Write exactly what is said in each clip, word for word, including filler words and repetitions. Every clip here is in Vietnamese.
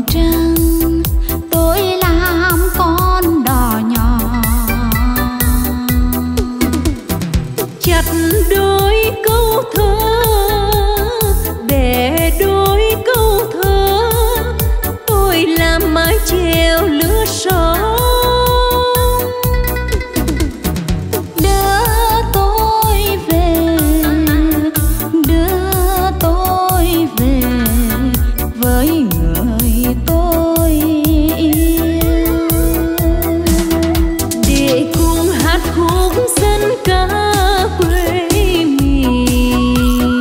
trăng, tôi làm con đò nhỏ. Chặt đôi câu thơ để đôi câu thơ, tôi làm mái chèo lứa sóng. Đưa tôi về, đưa tôi về với người tôi yêu, để cùng hát khúc dân ca quê mình,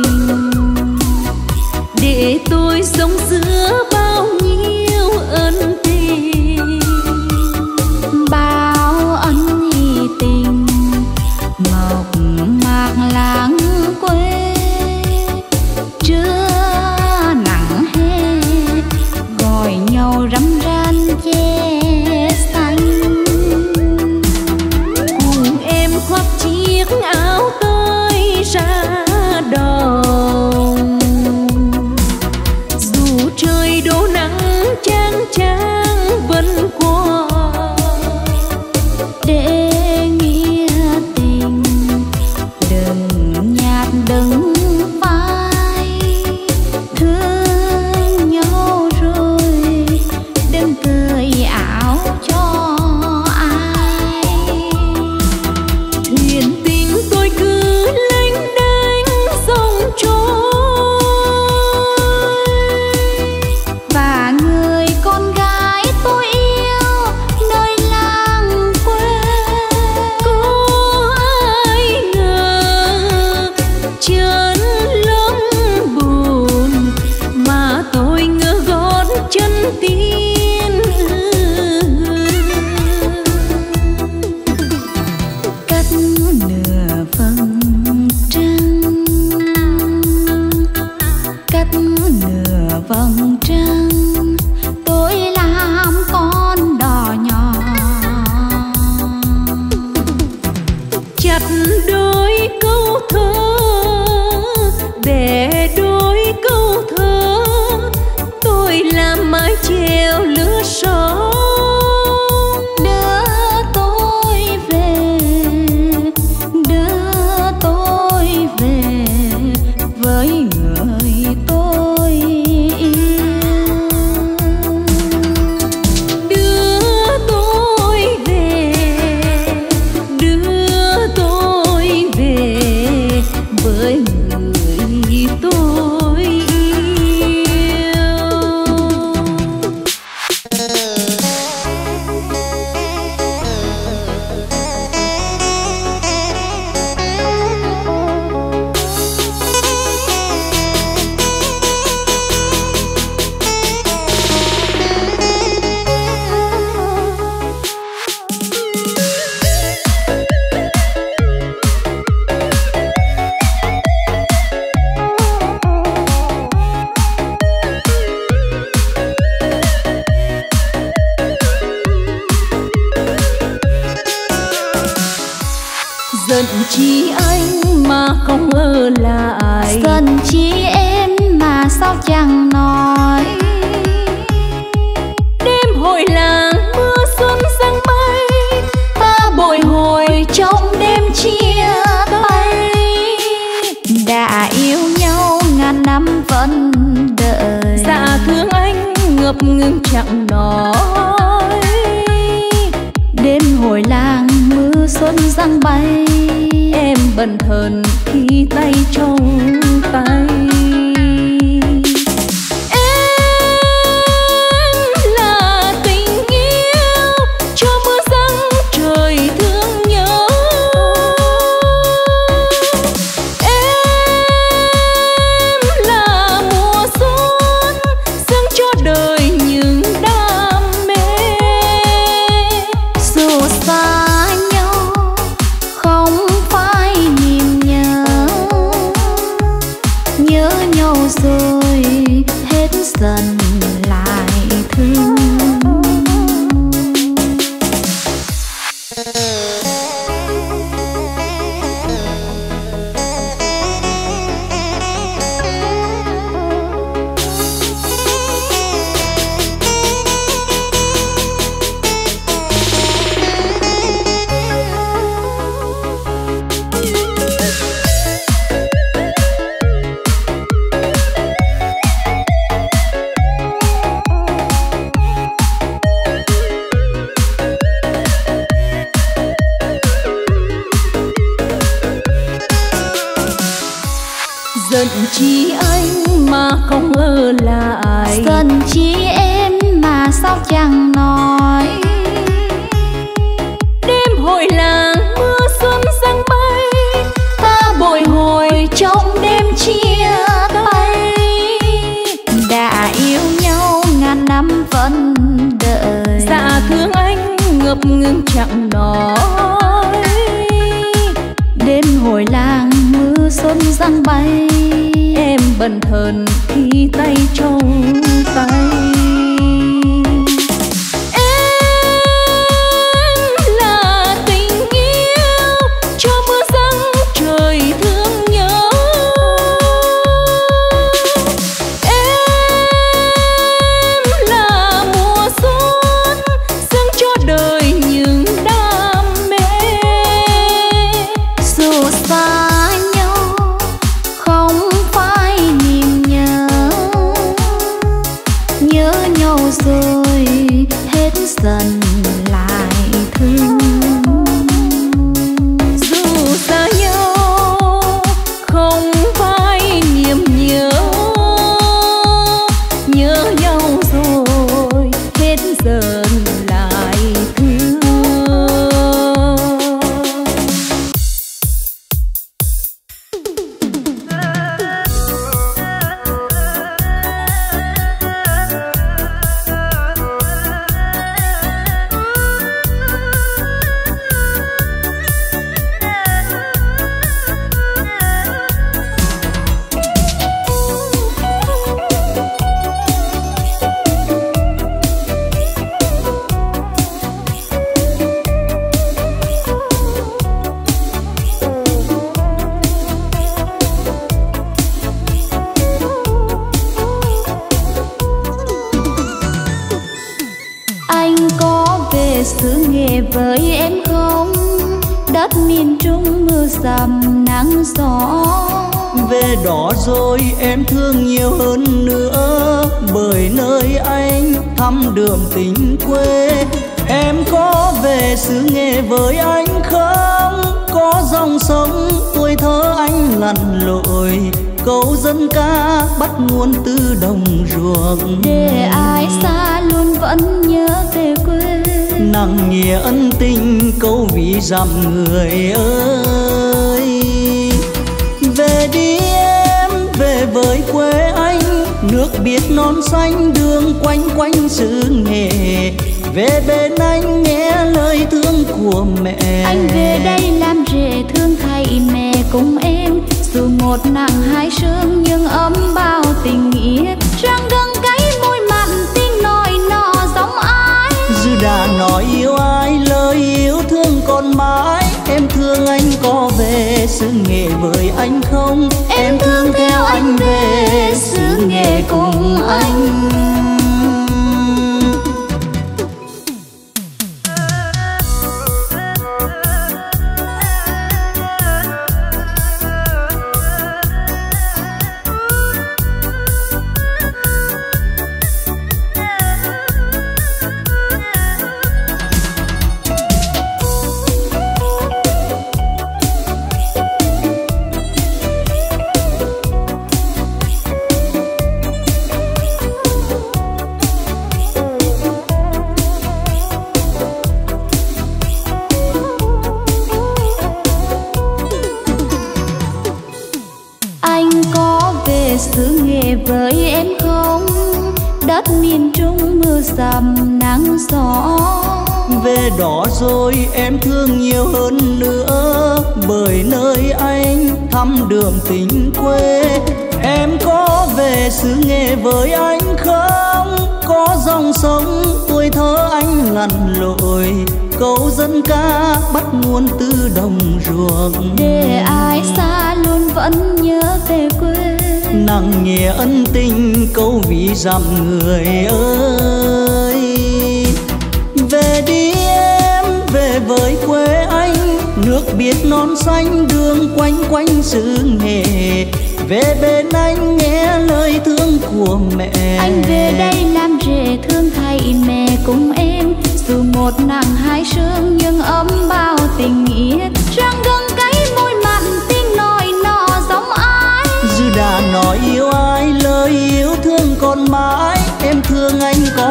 để tôi sống giữa bao nhiêu ân tình, bao ân tình mộc mạc lãng quê. Trưa nắng hè gọi nhau râm ran che xanh, cùng em khoác chiếc áo tơi ra đồng. Dù trời đổ nắng chang chang vẫn qua, để nghĩa tình đừng nhạt đừng phai. Thương nhau rồi đừng cởi áo cho ai. thuyền tình tôi cứ lênh đênh dòng trôi, Và người con gái tôi yêu nơi làng quê, có ai ngờ chân lắm buồn mà tôi ngỡ gót chân tin. cách nửa vầng trăng, cách nửa vầng trăng, tôi làm con đò nhỏ. Chặt đôi câu thơ để đôi câu thơ, tôi làm mái chèo lứa sóng. Đưa tôi về, đưa tôi về với người tôi yêu, Đưa tôi về, đưa tôi về với người tôi yêu. Giận chi anh mà không ở lại, Giận chi em mà sao chẳng nói. đêm hồi làng mưa xuân giăng bay, Ta bồi hồi trong đêm chia tay. Đã yêu nhau ngàn năm vẫn đợi, dạ thương anh ngập ngừng chẳng nói. đêm hồi làng mưa xuân giăng bay. Em bần thần khi tay trong tay. Em là tình yêu cho mưa giăng trời thương nhớ. Em là mùa xuân dâng cho đời những đam mê. Dù xa nhau không phải niềm nhớ, nhớ chi anh mà không ở lại, giận chi em mà sao chẳng nói. Đêm hội làng mưa xuân giăng bay, ta bồi hồi trong đêm chia tay. Đã yêu nhau ngàn năm vẫn đợi, dạ thương anh ngập ngừng chẳng nói. Đêm hội làng mưa xuân giăng bay, em bần thần khi tay trong tay. Dần lại thương. Dù xa nhau không phải niềm nhớ, nhớ nhau rồi hết dần lại thương. Xứ Nghệ với em không, đất miền Trung mưa dầm nắng gió. Về đó rồi em thương nhiều hơn nữa, bởi nơi anh thăm đường tình quê. Em có về xứ Nghệ với anh không? Có dòng sông tuổi thơ anh lặn lội, câu dân ca bắt nguồn từ đồng ruộng. Để ai xa luôn vẫn nhớ về quê, nặng nghĩa ân tình câu ví dặm người ơi. Về đi em, về với quê anh, nước biếc non xanh đường quanh quanh xứ Nghệ. Về bên anh nghe lời thương của mẹ, anh về đây làm rể thương thầy mẹ cùng em. Dù một nặng hai sương nhưng ấm bao tình nghĩa, răng găng cái môi mặn tiếng nói nọ giống ai. Dù đã nói yêu ai lời yêu thương còn mãi, em thương anh có về xứ Nghệ với anh không? Em thương theo anh về xứ Nghệ cùng anh. Xứ Nghệ với em không, đất miền Trung mưa dầm nắng gió. Về đó rồi em thương nhiều hơn nữa, bởi nơi anh thăm đường tình quê. Em có về xứ Nghệ với anh không? Có dòng sông tuổi thơ anh lặn lội, câu dân ca bắt nguồn từ đồng ruộng. Để ai xa luôn vẫn nhớ về quê, nặng nghĩa ân tình câu ví dặm người ơi. Về đi em, về với quê anh, nước biếc non xanh đường quanh quanh xứ Nghệ. Về bên anh nghe lời thương của mẹ, anh về đây làm rể thương thầy mẹ cùng em. Dù một nặng hai sương nhưng ấm bao tình nghĩa, răng găng cái môi mặn tiếng nói nọ giống ai. Dù đã nói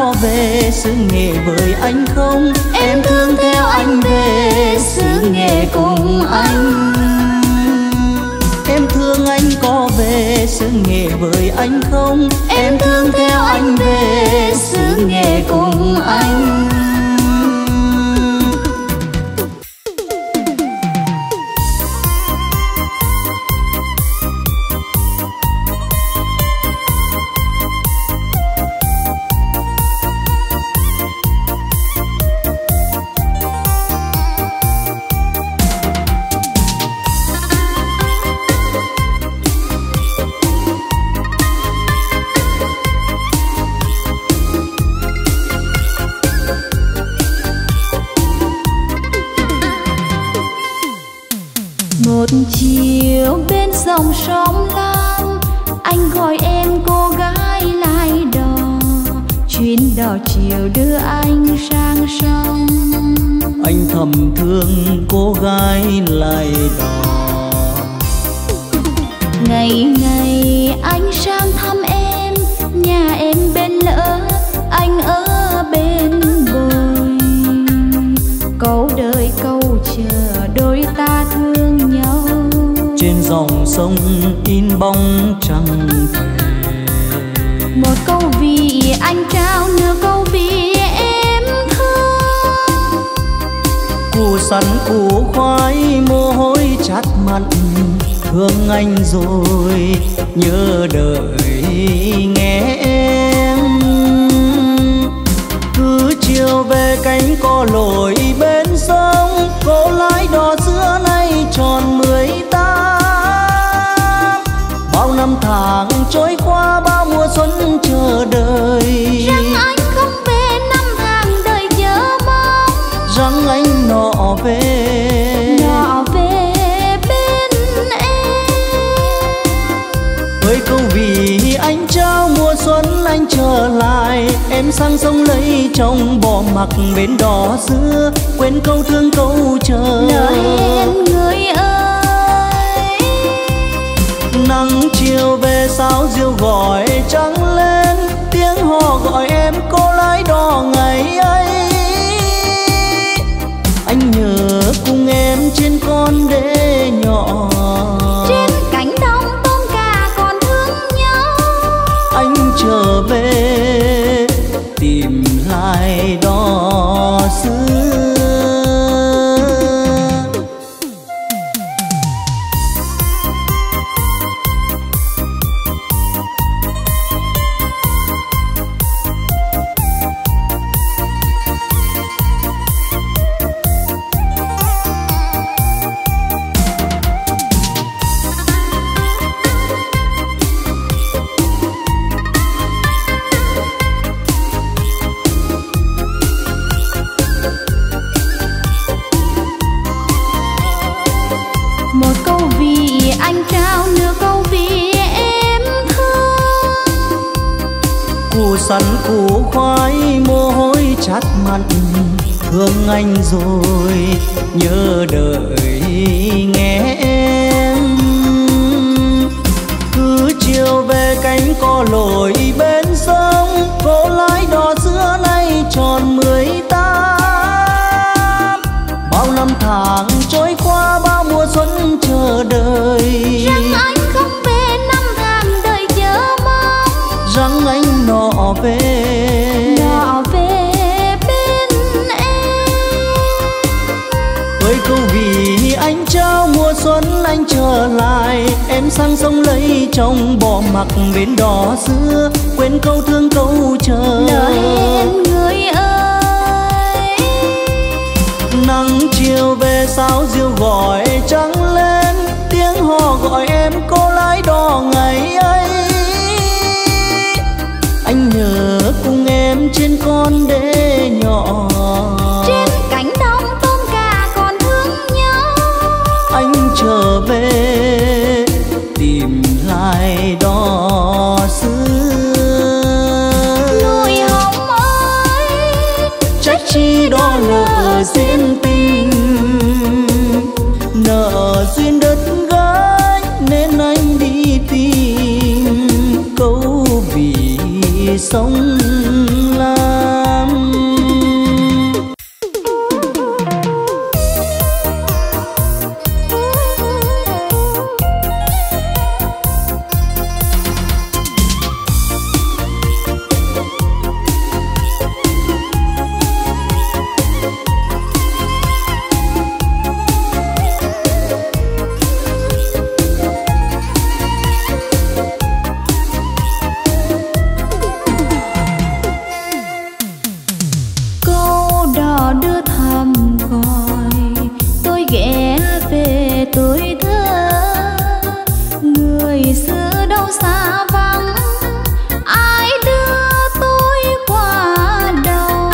có về xứ nghệ với anh không? Em thương theo anh về xứ nghệ cùng anh. Em thương anh có về xứ nghệ với anh không? Em thương theo anh về xứ nghệ cùng anh. Một chiều bên dòng sông Lam, anh gọi em cô gái lái đò, chuyến đò chiều đưa anh sang sông. Anh thầm thương cô gái lái đò. Ngày ngày anh sang thăm em, nhà em bên lỡ, anh ở bên bồi. Câu đời câu chờ đôi ta thương nhau. Trên dòng sông in bóng trăng thề. Một câu vì anh trao, nửa câu vì em thương. Củ sắn củ khoai mồ hôi chát mặn, thương anh rồi nhớ đợi nghe em. Cứ chiều về cánh cò lội bên sông, cô lái đò xưa nay tròn mười tám. Bao năm tháng trôi qua, bao mùa xuân chờ đợi. Rằng anh không về năm tháng đời chờ mong. Rằng anh nọ về, nọ về bên em. với câu vì anh trao mùa xuân anh trở lại. Em sang sông lấy chồng bỏ mặc bến đò xưa, quên câu thương câu chờ. Lỡ hẹn người ơi. Nắng chiều về sao diều gọi trắng lên, tiếng hò gọi em cô lái đò ngày ấy. Anh nhớ cùng em trên con đê nhỏ, trên cánh đồng tôm cá còn thương nhau. anh trở về tìm lại đò xưa. Sắn củ khoai mồ hôi chát mặn, thương anh rồi nhớ đợi nghe em. Cứ chiều về cánh cò lội bên sông, cô lái đò xưa nay tròn mười tám. Bao năm tháng trôi qua, bao mùa xuân chờ đợi. Rằng anh không về năm tháng đời chờ mong. Rằng anh nọ về, nọ về bên em. với câu vì anh trao mùa xuân anh trở lại. Em sang sông lấy chồng bỏ mặc bến đò xưa, quên câu thương câu chờ. Lỡ hẹn người ơi. Nắng chiều về sao diều gọi trắng lên, tiếng hò gọi em cô lái đò ngày ấy. Anh nhớ cùng em trên con đê nhỏ, trên cánh đồng tôm cá còn thương nhau. Anh trở về tìm lại đò xưa. Núi Hồng ơi, trách chi đó lỡ duyên tình, nợ duyên đất gái nên anh đi tìm câu vì sống la. đò đưa thăm gọi tôi ghé về tuổi thơ. Người xưa đâu xa vắng, ai đưa tôi qua đầu.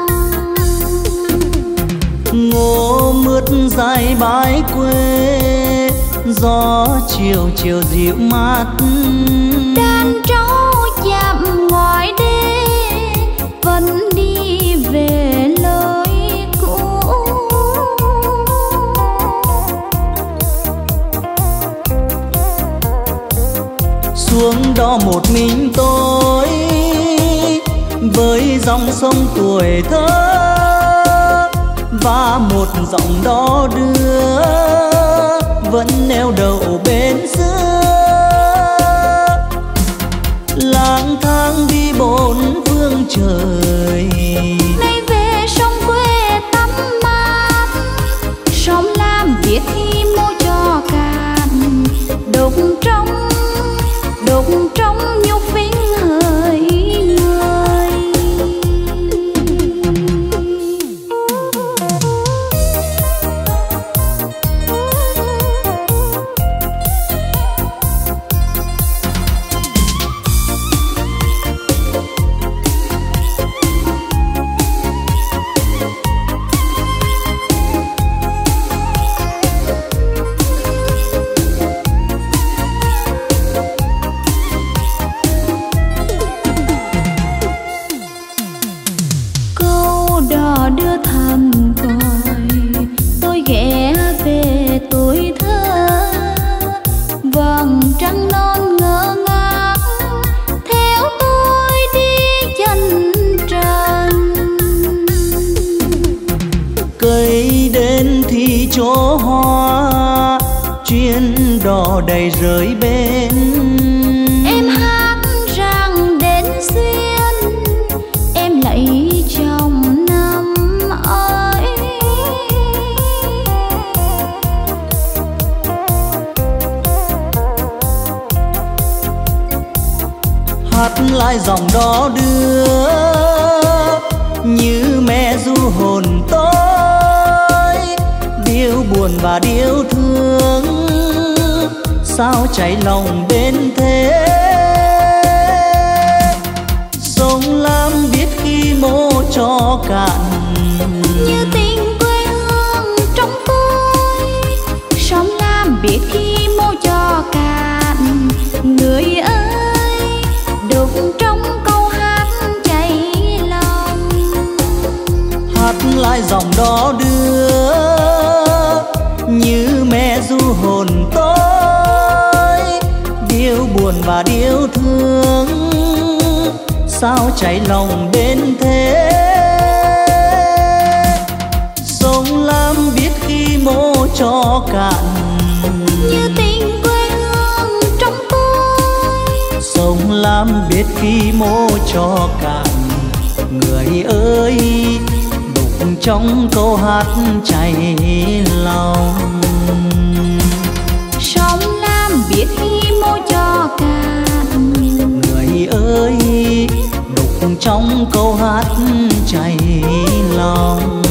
Ngô mướt dài bãi quê, gió chiều chiều dịu mát. Đàn trâu chạm ngoài đê, vẫn đi về lối cũ. Xuống đó một mình tôi với dòng sông tuổi thơ, và một giọng đó đưa vẫn neo đậu bên xưa. Lang thang đi bốn phương trời, Nay về sông quê tắm mát, sông Lam biết khi mô cho cạn. Đục trong, đục trong nhục vinh hỡi người. Đưa thăm gọi tôi ghé về tuổi thơ. Vầng trăng non ngơ ngác theo tôi đi chân trần. cây đến thì chỗ hoa, chuyến đò đầy rơi bên. Em hát rằng đến duyên, em lấy chồng năm ấy. Hát lại dòng đó đưa như mẹ ru hồn tôi. Điêu buồn và điêu thương sao cháy lòng bên thế. Sông Lam biết khi mô cho cạn, Như tình quê hương trong tôi. Sông Lam biết khi mô cho cạn. Người ơi, đục trong câu hát cháy lòng. Hát lại dòng đó đưa như mẹ ru hồn tôi. Điêu buồn và điêu thương sao cháy lòng bên thế. Sông Lam biết khi mô cho cạn, Như tình quê hương trong tôi. Sông Lam biết khi mô cho cạn. Người ơi, đục trong câu hát cháy lòng. Sông Lam biết khi mô cho cạn. Người ơi, đục trong câu hát cháy lòng.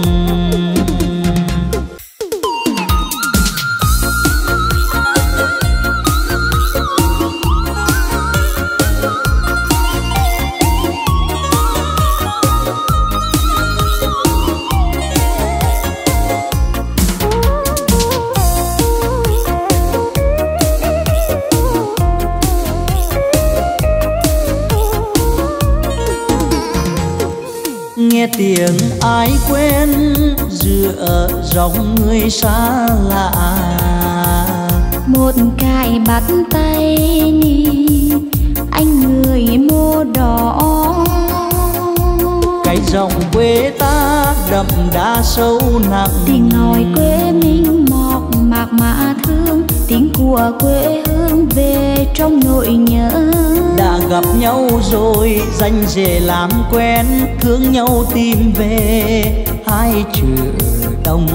Nghe tiếng ai quen giữa dòng người xa lạ. Một cái bắt tay ni anh người mô đỏ. Cái dòng quê ta đậm đá sâu nặng. Tiếng nói quê mình mọc mạc mà thương. Tiếng của quê hương về trong nỗi nhớ. Đã gặp nhau rồi danh dễ làm quen. Thương nhau tìm về hai chữ đồng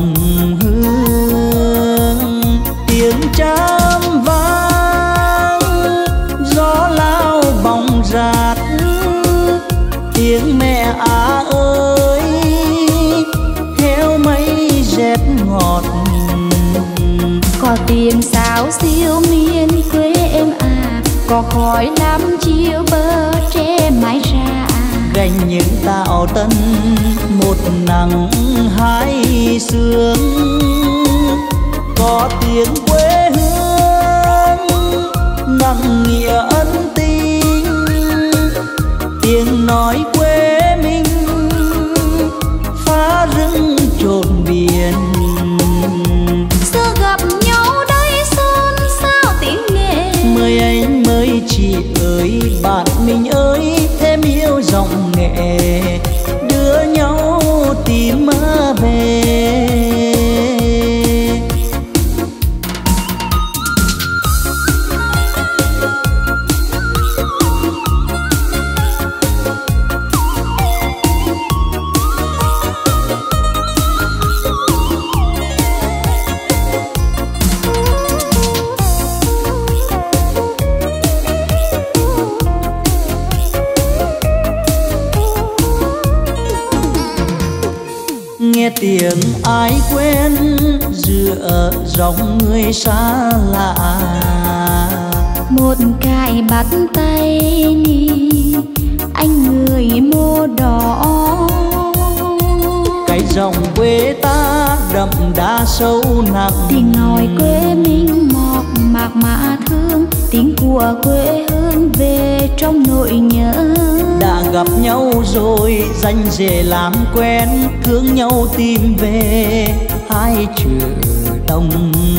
hương. Tiếng cham vang gió lao bóng rạt. Tiếng mẹ à ơi khỏi lắm chiều bờ tre mái ra. Gành những tạo tân một nắng hai sương, có tiếng quê hương nặng nghĩa ân tình, tiếng nói quê mình phá rừng trộn biển. Giờ gặp nhau đây xôn xao tiếng nghệ, mời anh mời chị ơi bạn mình ơi thêm yêu giọng nghệ, đưa nhau tìm mơ về. Nghe tiếng ai quen giữa dòng người xa lạ, một cái bắt tay ni anh người mô đỏ. Cái dòng quê ta đậm đà sâu nặng, tiếng nói quê mình mọc mạc mã thương, tiếng của quê hương về trong nỗi nhớ. Đã gặp nhau rồi danh dễ làm quen, thương nhau tìm về hai chữ đồng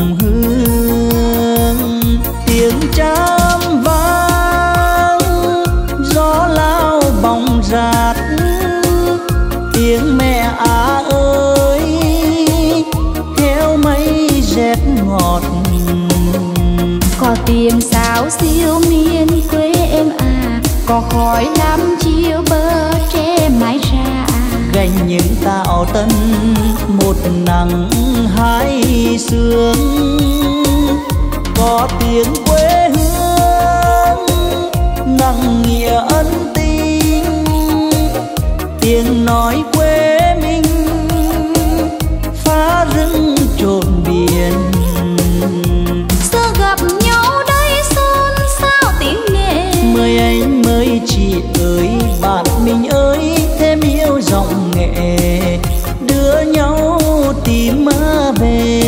hương. Tiếng cham vang gió lao bóng rạt, tiếng mẹ à ơi theo mây rét ngọt. Có tiếng sáo siêu miền quê em à, có khói lắm chiều bờ tre mái ra. Gành những tạo tân một nắng hai sương, có tiếng quê hương nặng nghĩa ân tình, tiếng nói quê mình phá rừng trộn biển. Giờ gặp nhau đây xôn xao tiếng nghệ, mời anh mời chị ơi bạn mình ơi thêm yêu giọng nghệ, đưa nhau tìm mơ về.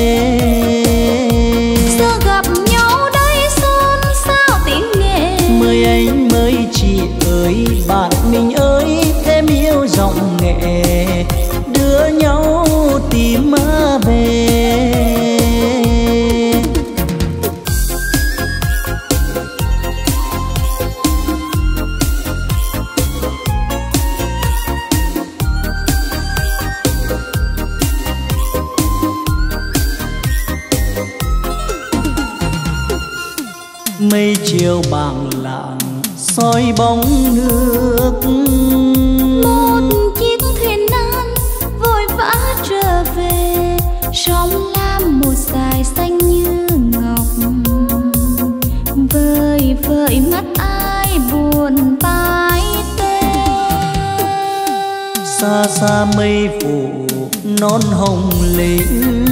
Giờ gặp nhau đây xôn xao tiếng nghệ, mời anh mời chị ơi bạn mình ơi thêm yêu giọng nghệ, đưa nhau tìm mơ về. Mây chiều bàng lạng soi bóng nước, một chiếc thuyền nan vội vã trở về, sóng lam một dải xanh như ngọc. Vơi vợi mắt ai buồn tai tê, xa xa mây phủ non hồng lĩnh,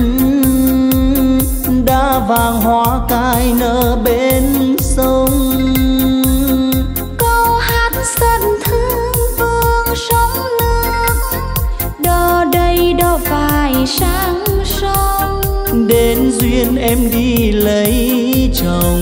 đá vàng hoa cài nở bên sông. câu hát sân thương vương sóng nước, đò đầy đò vài sang sông. Đến duyên em đi lấy chồng,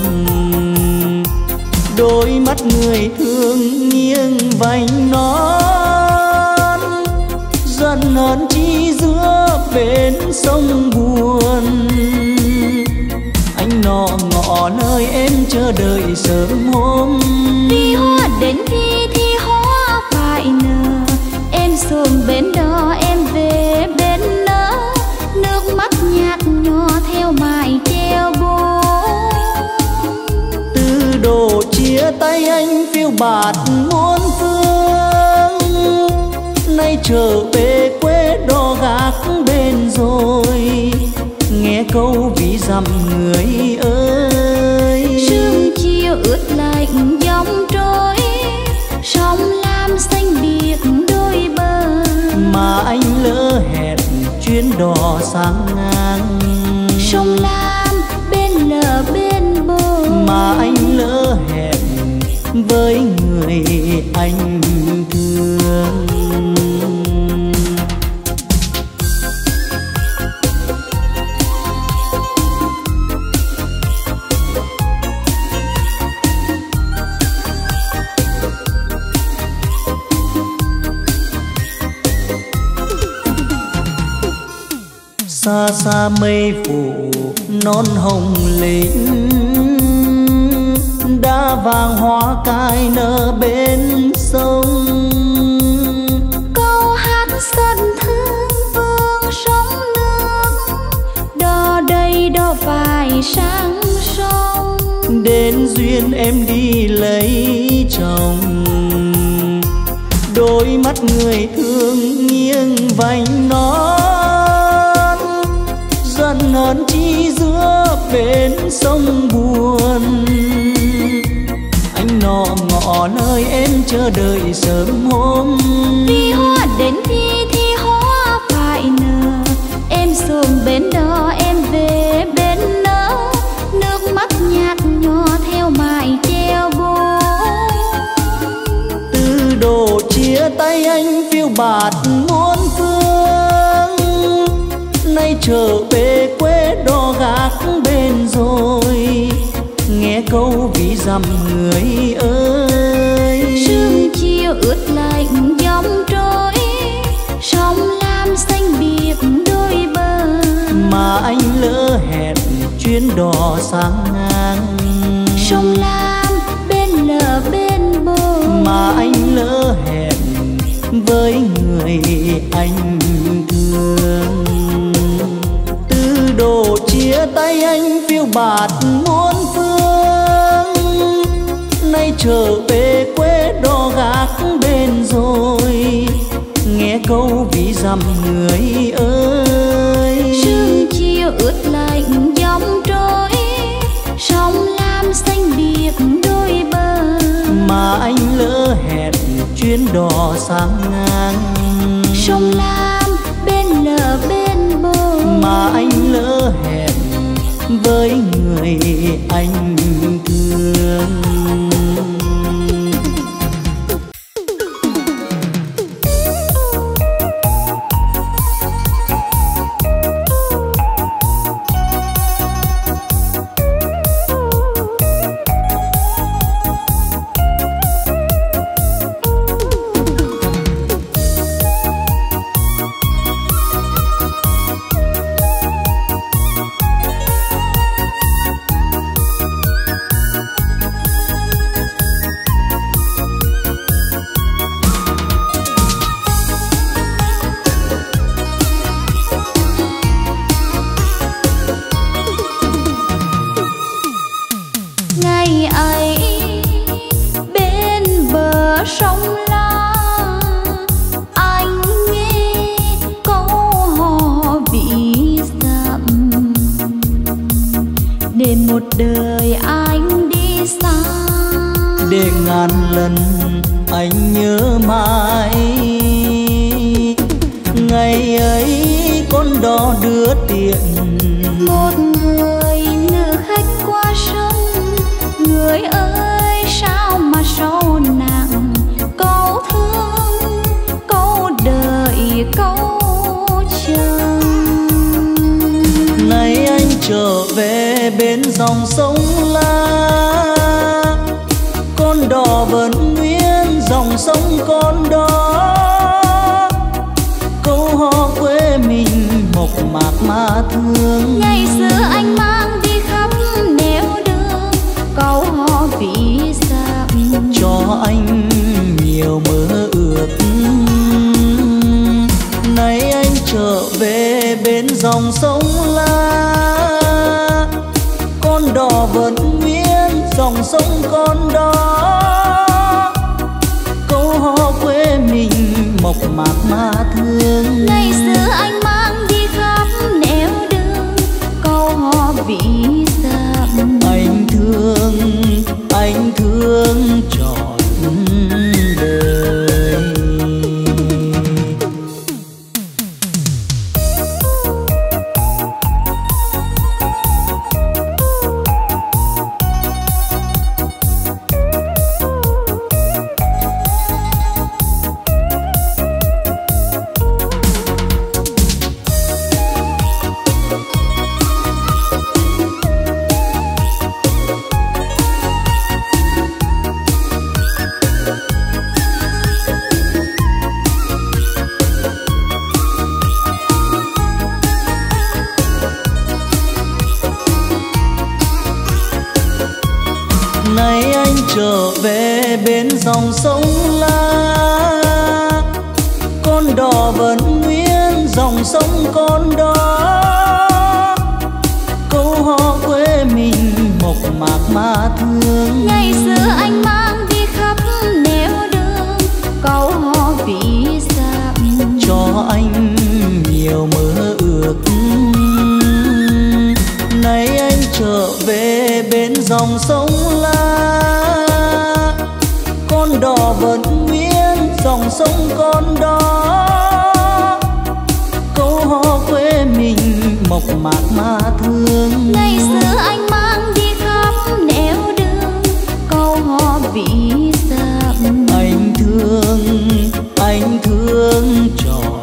đôi mắt người thương nghiêng vành non, giận hờn chi giữa bên sông buồn. Anh nọ ngọ nơi em chờ đợi sớm hôm, Vì hoa đến khi thì hoa phải nở, em xuồng bên đó em về bên nỡ, nước mắt nhạt nhòa theo mái treo bố. từ đồ chia tay anh phiêu bạt muôn phương, nay trở về quê đò gác bên rồi, nghe câu ví dặm người ơi. Sương chiều ướt lạnh dòng trôi, sóng lam xanh biếc đôi bờ, mà anh lỡ hẹn chuyến đò sang ngang. sông lam bên lờ bên bờ, mà anh lỡ hẹn với người anh thương. Xa xa mây phủ non hồng lĩnh, đã vàng hoa cài nở bên sông. Câu hát sân thương vương sông nước, đò đây đò phải sang sông. Đến duyên em đi lấy chồng, đôi mắt người thương nghiêng vành non. Giận hờn chi giữa bên sông buồn, anh nọ ngọ nơi em chờ đợi sớm hôm. Vì hoa đến thì thì hoa phải nở, em xuống bên đó em về bên nỡ. Nước mắt nhạt nhòa theo mãi treo buồn. Từ độ chia tay anh phiêu bạt muôn phương, nay trở về quê đò gác bên rồi. Nghe câu ví dặm người ơi, sương chiều ướt lạnh dòng trôi, sông lam xanh biếc đôi bờ. mà anh lỡ hẹn chuyến đò sang ngang. Sông lam bên lờ bên bờ, mà anh lỡ hẹn với người anh thương. Từ độ chia tay anh phiêu bạt muôn phương, nay trở về quê đò gác bên rồi. Nghe câu ví dặm người ơi, sương chiều ướt lạnh dòng trôi, sông lam xanh biếc đôi bờ. mà anh lỡ hẹn chuyến đò sang ngang. Sông lam bên lờ bên bờ, mà anh lỡ hẹn với người anh thương. một đời anh đi xa, để ngàn lần anh nhớ mãi. Ngày ấy con đò đưa tiền, một người nữ khách qua sông. Người ơi sao mà sâu nặng, câu thương câu đợi câu chờ. Nay anh trở về bên dòng sông La, con đò vẫn nguyên dòng sông con đó. Câu hò quê mình mộc mạc mà thương. Ngày xưa anh mang đi khắp nẻo đường, câu hò ví dặm cho anh nhiều mơ ước. Nay anh trở về bên dòng sông La, con đò vẫn nguyên dòng sông con đó. Câu hò quê mình mộc mạc mà thương. Ngày xưa anh mang đi khắp nẻo đường, câu hò ví dặm Anh thương, anh thương trọn đời. về bên dòng sông La. Con đò vẫn nguyên dòng sông con đó, câu hò quê mình mộc mạc mà thương. Ngày xưa anh mang đi khắp nẻo đường, câu hò ví dặm cho anh nhiều mơ ước. Nay anh trở về bên dòng sông La, con đò vẫn nguyên dòng sông con đó, câu hò quê mình mộc mạc mà thương. Ngày xưa anh mang đi khắp nẻo đường, câu hò ví dặm Anh thương, anh thương trọn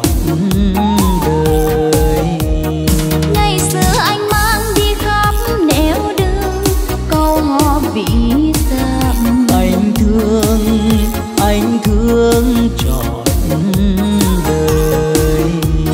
đời. Ngày xưa anh mang đi khắp nẻo đường, câu hò ví dặm Anh thương, anh thương trọn đời.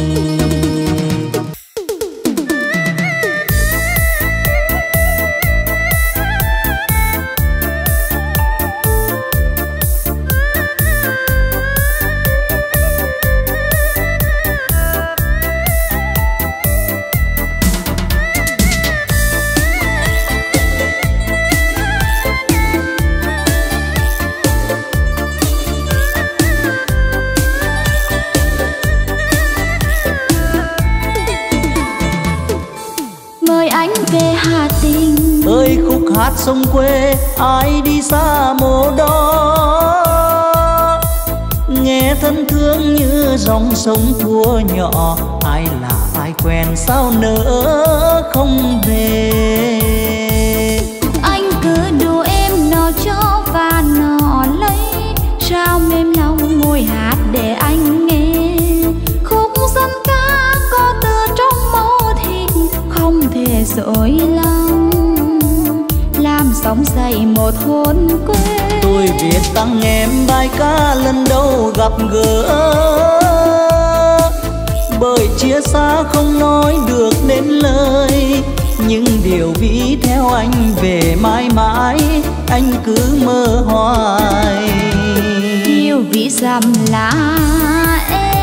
Ơi khúc hát sông quê ai đi xa mồ đó, nghe thân thương như dòng sông thua nhỏ. Ai là ai quen sao nỡ không về. Anh cứ đùa em nó cho và nó lấy, sao mềm lòng ngồi hát để anh nghe. Khúc dân ca có từ trong máu thịt, không thể dối lòng làm sóng dậy một hồn quê. Tôi viết tặng em bài ca lần đầu gặp gỡ, bởi chia xa không nói được nên lời. Nhưng điều ví theo anh về mãi mãi, anh cứ mơ hoài. Điều ví dặm là em.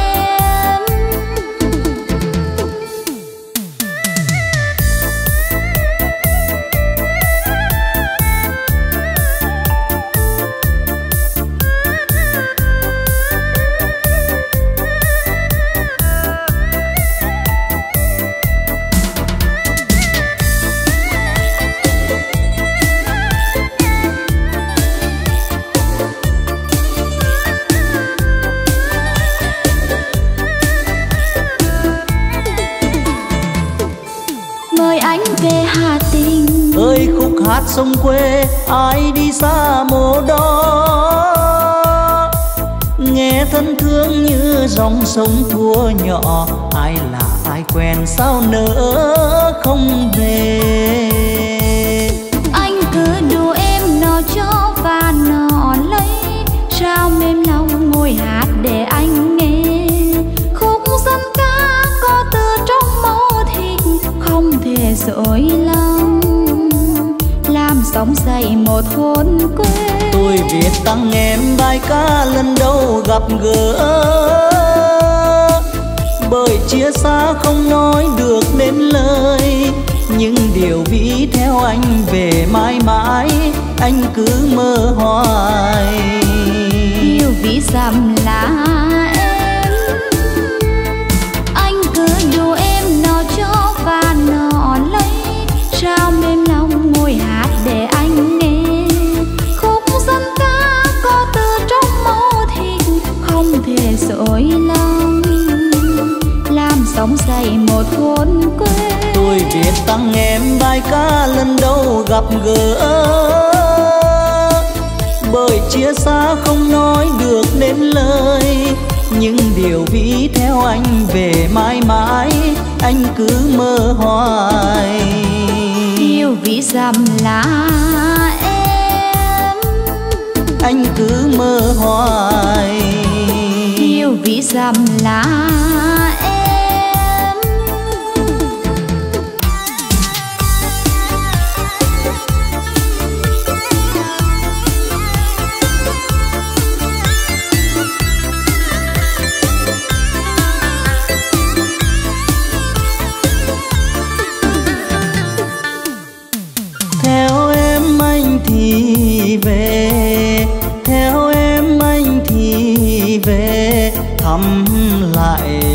Ơi khúc hát sông quê ai đi xa mồ đó, nghe thân thương như dòng sông thua nhỏ. Ai là ai quen sao nỡ không về. Anh cứ đùa em nó cho và nó lấy, sao mềm lòng ngồi hát để anh nghe. Khúc dân ca có từ trong máu thịt, không thể dối lòng làm sóng dậy một hồn quê. Tôi viết tặng em bài ca lần đầu gặp gỡ, bởi chia xa không nói được nên lời. Nhưng điều ví theo anh về mãi mãi, anh cứ mơ hoài. Điều ví dặm là em. Anh cứ đùa em nó cho và nó lấy, sao mềm lòng ngồi hát để anh nghe. Khúc dân ca có từ trong máu thịt, không thể dối lòng làm sóng dậy một hồn quê. Tôi viết tặng em bài ca lần đầu gặp gỡ, bởi chia xa không nói được nên lời. Nhưng điều ví theo anh về mãi mãi, anh cứ mơ hoài. Điều ví dặm là em. Anh cứ mơ hoài. Điều ví dặm là em.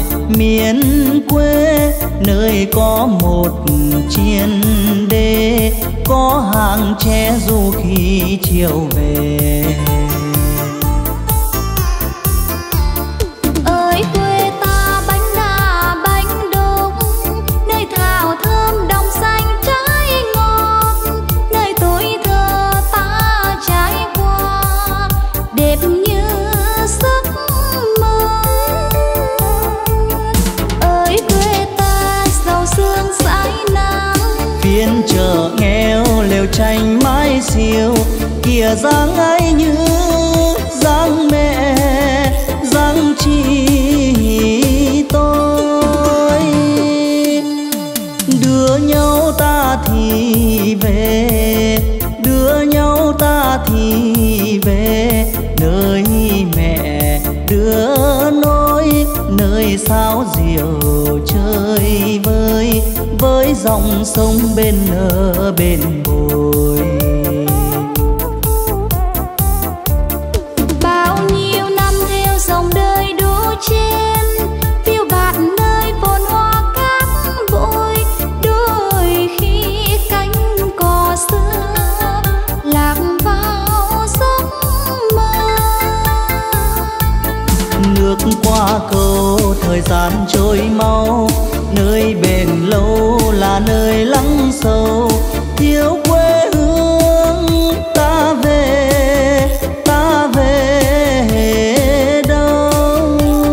miền quê, nơi có một chiên đê, có hàng tre du khi chiều về. Ơi quê ta bánh đa bánh đúc, nơi thảo thơm đồng xanh trái ngọt, nơi tuổi thơ ta trải qua đẹp như giấc mơ. Ơi quê ta giàu sương dãi nắng, Phiên chợ nghèo lều tranh mái xiêu, kìa dáng ấy như dáng mẹ dáng chị tôi. Đưa nhau ta thì về, đưa nhau ta thì về, nơi mẹ đưa nối, nơi sao diều chơi vơi, với dòng sông bên nở bên bồi. bao nhiêu năm theo dòng đời đu chen, phiêu bạt nơi phồn hoa cát bụi, đôi khi cánh cò xưa lạc vào giấc mơ. Nước qua cầu thời gian trôi mau, nơi bền lâu là nơi lắng sâu, thiếu quê hương ta về, ta về đâu.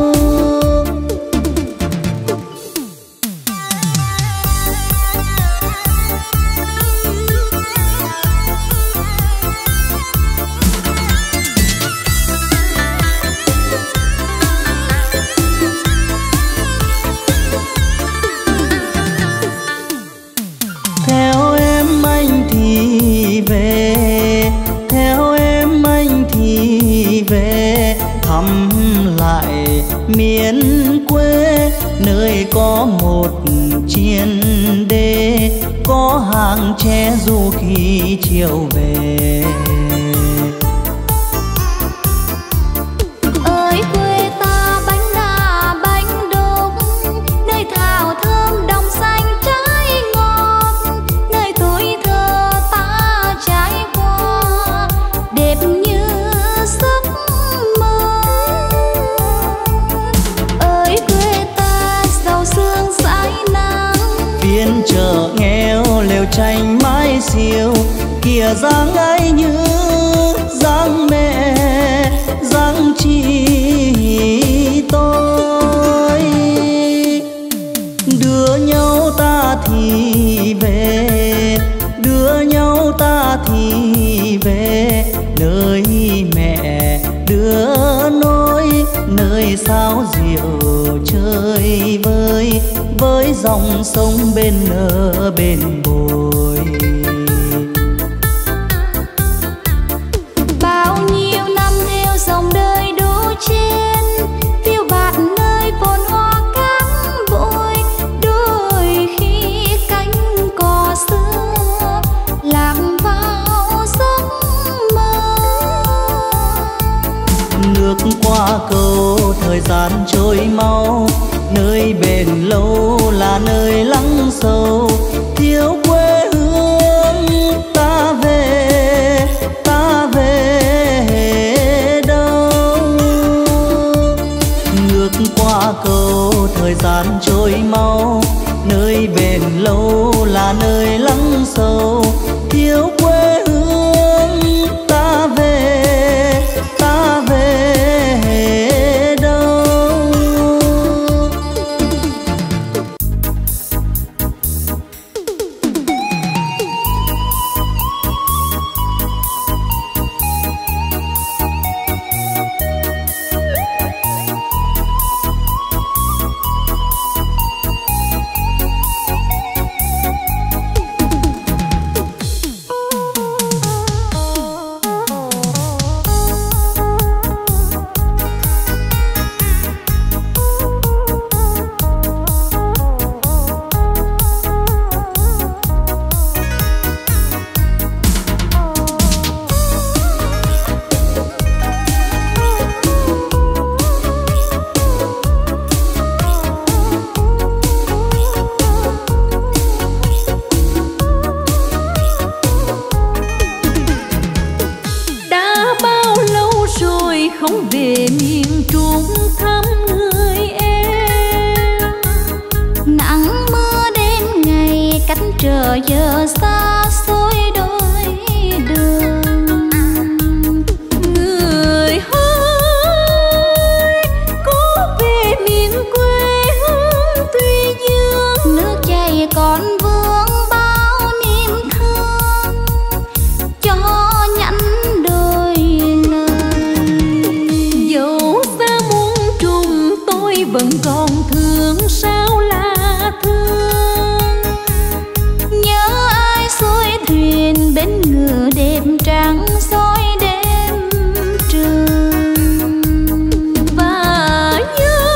Theo em anh thì về, theo em anh thì về, thăm lại miền quê, nơi có một chiên đê, có hàng tre du khi chiều về. Ơi quê ta bánh đa bánh đúc, nơi thảo thơm đồng xanh trái ngọt, nơi tuổi thơ ta trải qua đẹp như giấc mơ. Ơi quê ta giàu sương dãi nắng, Phiên chợ nghèo lều tranh mái xiêu, kìa dáng ấy như dáng mẹ dáng chị tôi. Đưa nhau ta thì về, đưa nhau ta thì về, nơi mẹ đưa nối, nơi sao diều chơi vơi, với dòng sông bên nở bên bồi. bao nhiêu năm theo dòng đời đu chen, phiêu bạt nơi phồn hoa cát bụi, đôi khi cánh cò xưa lạc vào giấc mơ. Nước qua cầu thời gian trôi mau, nơi bền lâu là nơi lắng sâu, thiếu quê hương ta về, ta về đâu. Nước qua cầu thời gian trôi mau, nơi bền lâu là nơi lắng sâu, thiếu quê hương ta về, ta về đâu. bờ giờ xa xôi đôi đường. Người ơi có về miền quê hương Tuy Dương, nước chảy còn vương bao niềm thương cho nhắn đôi lời. dẫu xa muôn trùng tôi vẫn còn thương sao là thương. Nhớ ai xuôi thuyền bên ngựa đêm trắng soi đêm trường. Và nhớ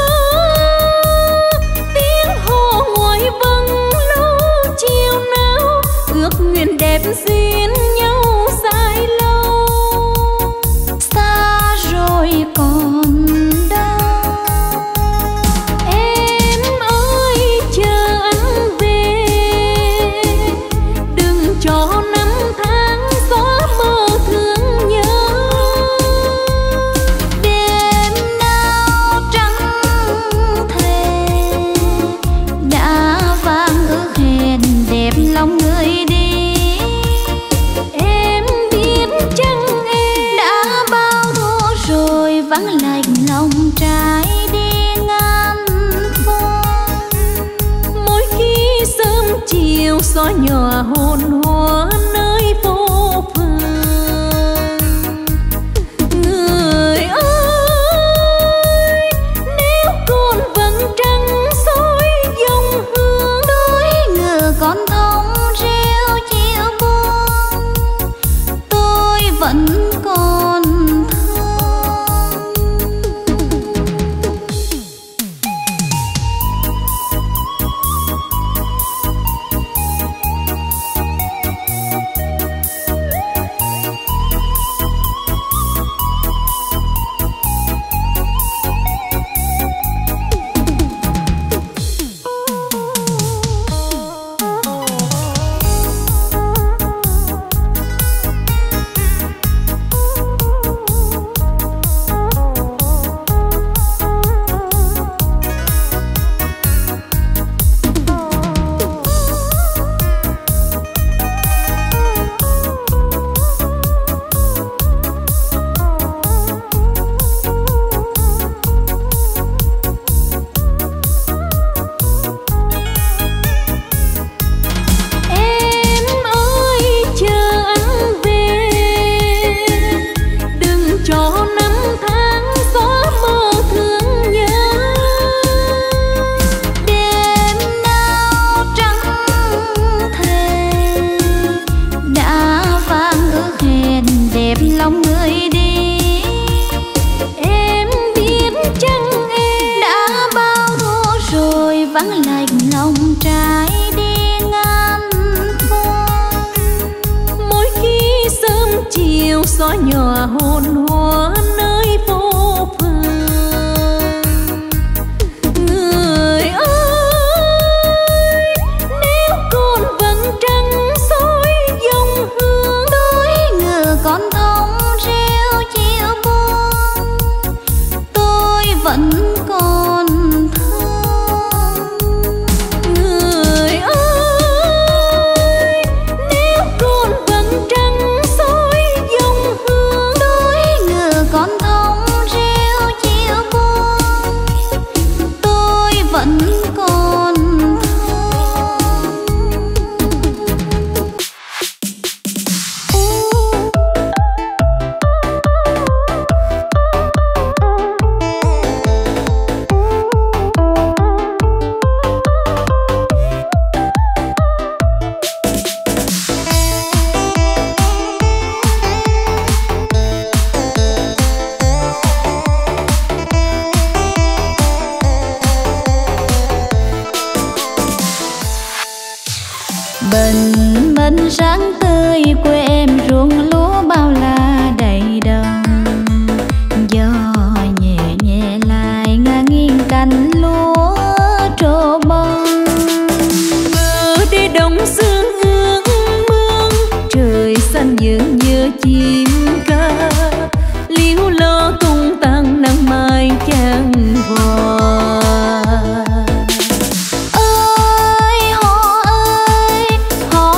tiếng hồ ngoài vân lâu chiều nào ước nguyện đẹp duyên nhau dài lâu. Xa rồi còn đâu Em ơi chờ anh về, đừng cho năm tháng xóa mơ thương nhớ. đêm nào trăng thề đã vang ước hẹn đẹp lòng người đi. Em biết chăng em Đã bao thu rồi vắng lạnh lòng trái đi ngàn phương. mỗi khi sớm chiều gió nhỏ hồn hoa nơi phố phường. Người ơi nếu còn vầng trăng soi dòng hương, Đôi ngựa con thông reo chiều buông tôi vẫn còn thương. em ơi chờ anh về, đừng cho năm tháng xóa mơ thương nhớ. Đêm nào trăng thề đã vang ước hẹn đẹp lòng người đi. Em biết chăng em Đã bao thu rồi vắng lạnh lòng trái đi ngàn phương. mỗi khi sớm chiều gió nhỏ hồn hoa nơi phố phường. Người ơi nếu còn vầng trăng soi dòng hương, Đôi ngựa con thông reo chiều buông tôi vẫn còn thương. người ơi nếu còn vầng trăng soi dòng hương, Đôi ngựa con thông reo chiều buông tôi vẫn còn thương. Bình minh sáng tươi quê em ruộng lúa bao la đầy đồng. Gió nhẹ nhẹ lại ngang nghiêng cành lúa trổ bông. mơ để đông sương ương mương, trời xanh dường như chim ca, liễu lo tung tăng nắng mai chan hòa. Ơi họ ơi họ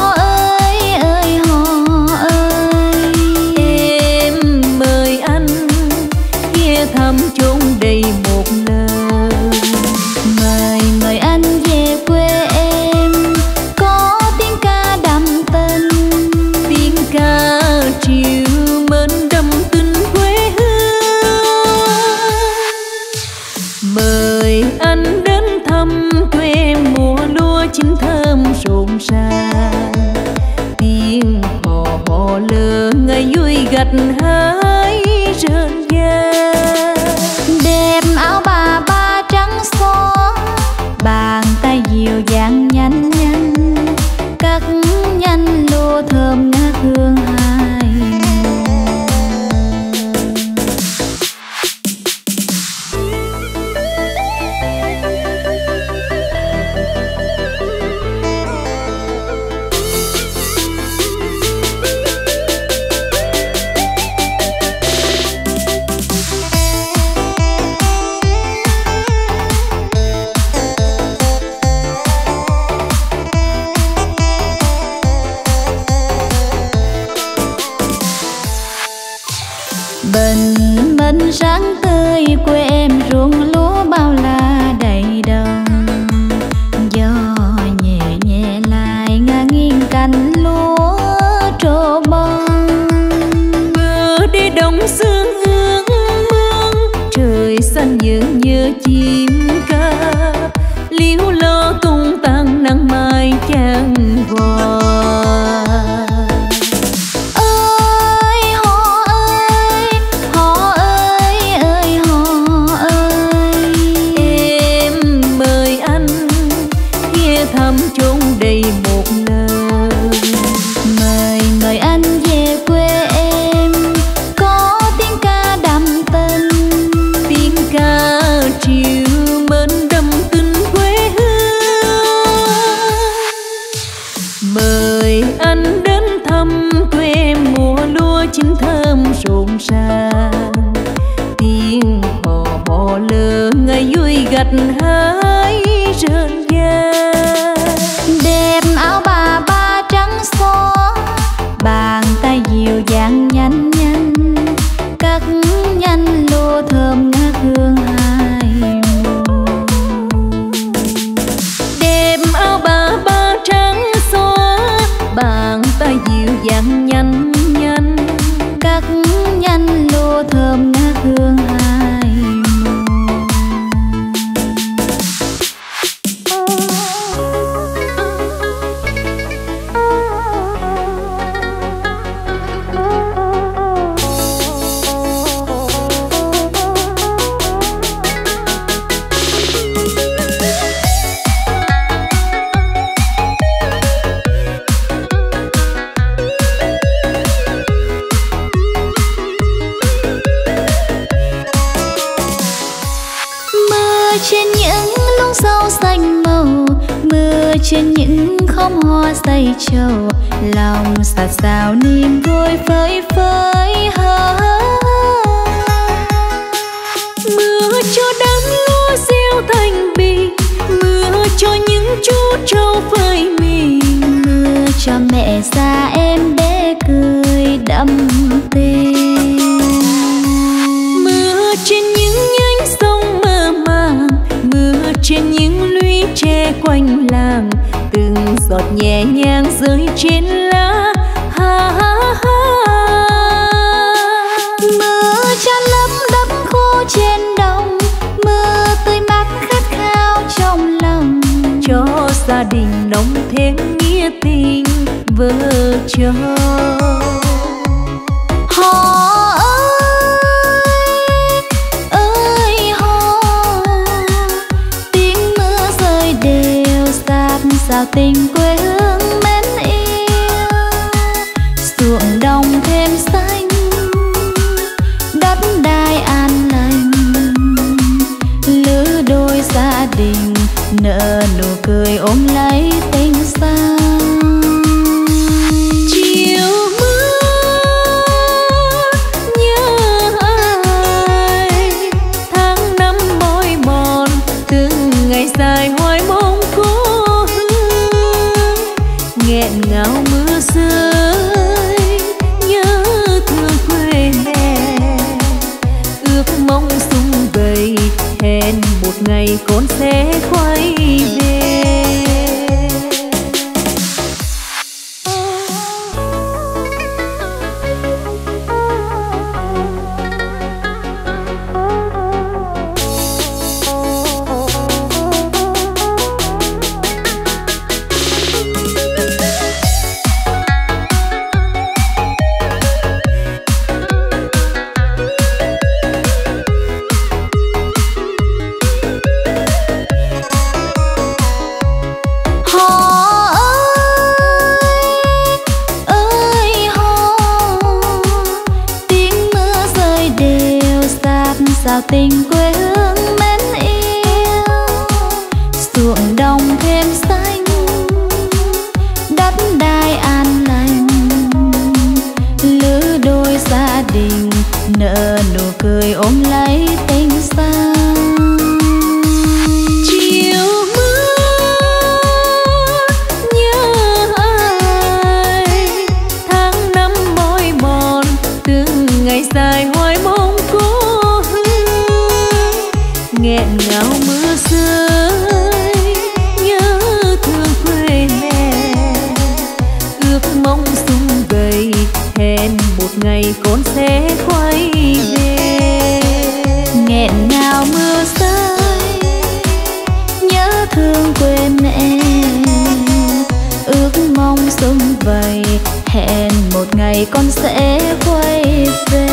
lỡ ngày vui gặt hái rơn da. Đẹp áo bà ba trắng xóa, bàn tay dịu dàng nhanh nhanh, cắt nhanh lúa thơm ngát hương hai bình minh sáng tươi quê em ruộng lúa bao la đầy đồng, gió nhẹ nhẹ lại ngả nghiêng cành lúa trổ bông. Mưa đi đông sương ương mương, trời xanh như nhớ chim ca, liễu lo tung tăng nắng mai chan vò. Đây một lời mời mời anh về quê em, có tiếng ca đậm tình, tiếng ca chiều mến đậm tình quê hương. Mời anh đến thăm quê em mùa lúa chín thơm rộn ràng, tiếng hò hò lỡ ngày vui gặt hái rơn da. Đẹp áo bà ba trắng xóa, bàn tay dịu dàng nhanh nhanh, cắt nhanh lúa thơm ngát hương hai mùa. Đẹp áo bà ba trắng xóa, bàn tay dịu dàng nhanh nhanh, cắt nhanh lúa thơm ngát hương hai mùa. Trên những luống rau xanh màu, mưa trên những khóm hoa say trầu, lòng xạt xao niềm vui phơi phới hơ. Mưa cho đám lúa gieo thành bì, mưa cho những chú trâu phơi mì, mưa cho mẹ già em bé cười đậm tình. Mưa trên những nhánh sông mơ màng, mưa trên những lũy tre quanh làng, từng giọt nhẹ nhàng rơi trên lá. Ha ha ha. Mưa chan lấp đất khô trên đồng, mưa tươi mát khát khao trong lòng, cho gia đình nồng thêm nghĩa tình vợ chồng. Họ ơi họ, tiếng mưa rơi đều sát sao tình quê hương mến yêu. Ruộng đồng thêm xanh, đất đai an lành, lứa đôi gia đình nở nụ cười ôm lấy tình xa. Chiều mưa nhớ ai, tháng năm mỏi mòn, từng ngày dài hoài mong cố hương. Nghẹn ngào mưa rơi, nhớ thương quê mẹ, ước mong sum vầy, hẹn một ngày con sẽ quay về. vào tình quê hương mến yêu. Ruộng đồng thêm xanh, đất đai an lành, lứa đôi gia đình nở nụ cười ôm lấy tình xa. Chiều mưa nhớ ai, tháng năm mỏi mòn từng ngày dài hoài mong cố hương. Nghẹn ngào mưa rơi nhớ thương quê mẹ, ước mong sum vầy hẹn một ngày con sẽ quay về. Nghẹn ngào mưa rơi nhớ thương quê mẹ, ước mong sum vầy hẹn một ngày con sẽ quay về.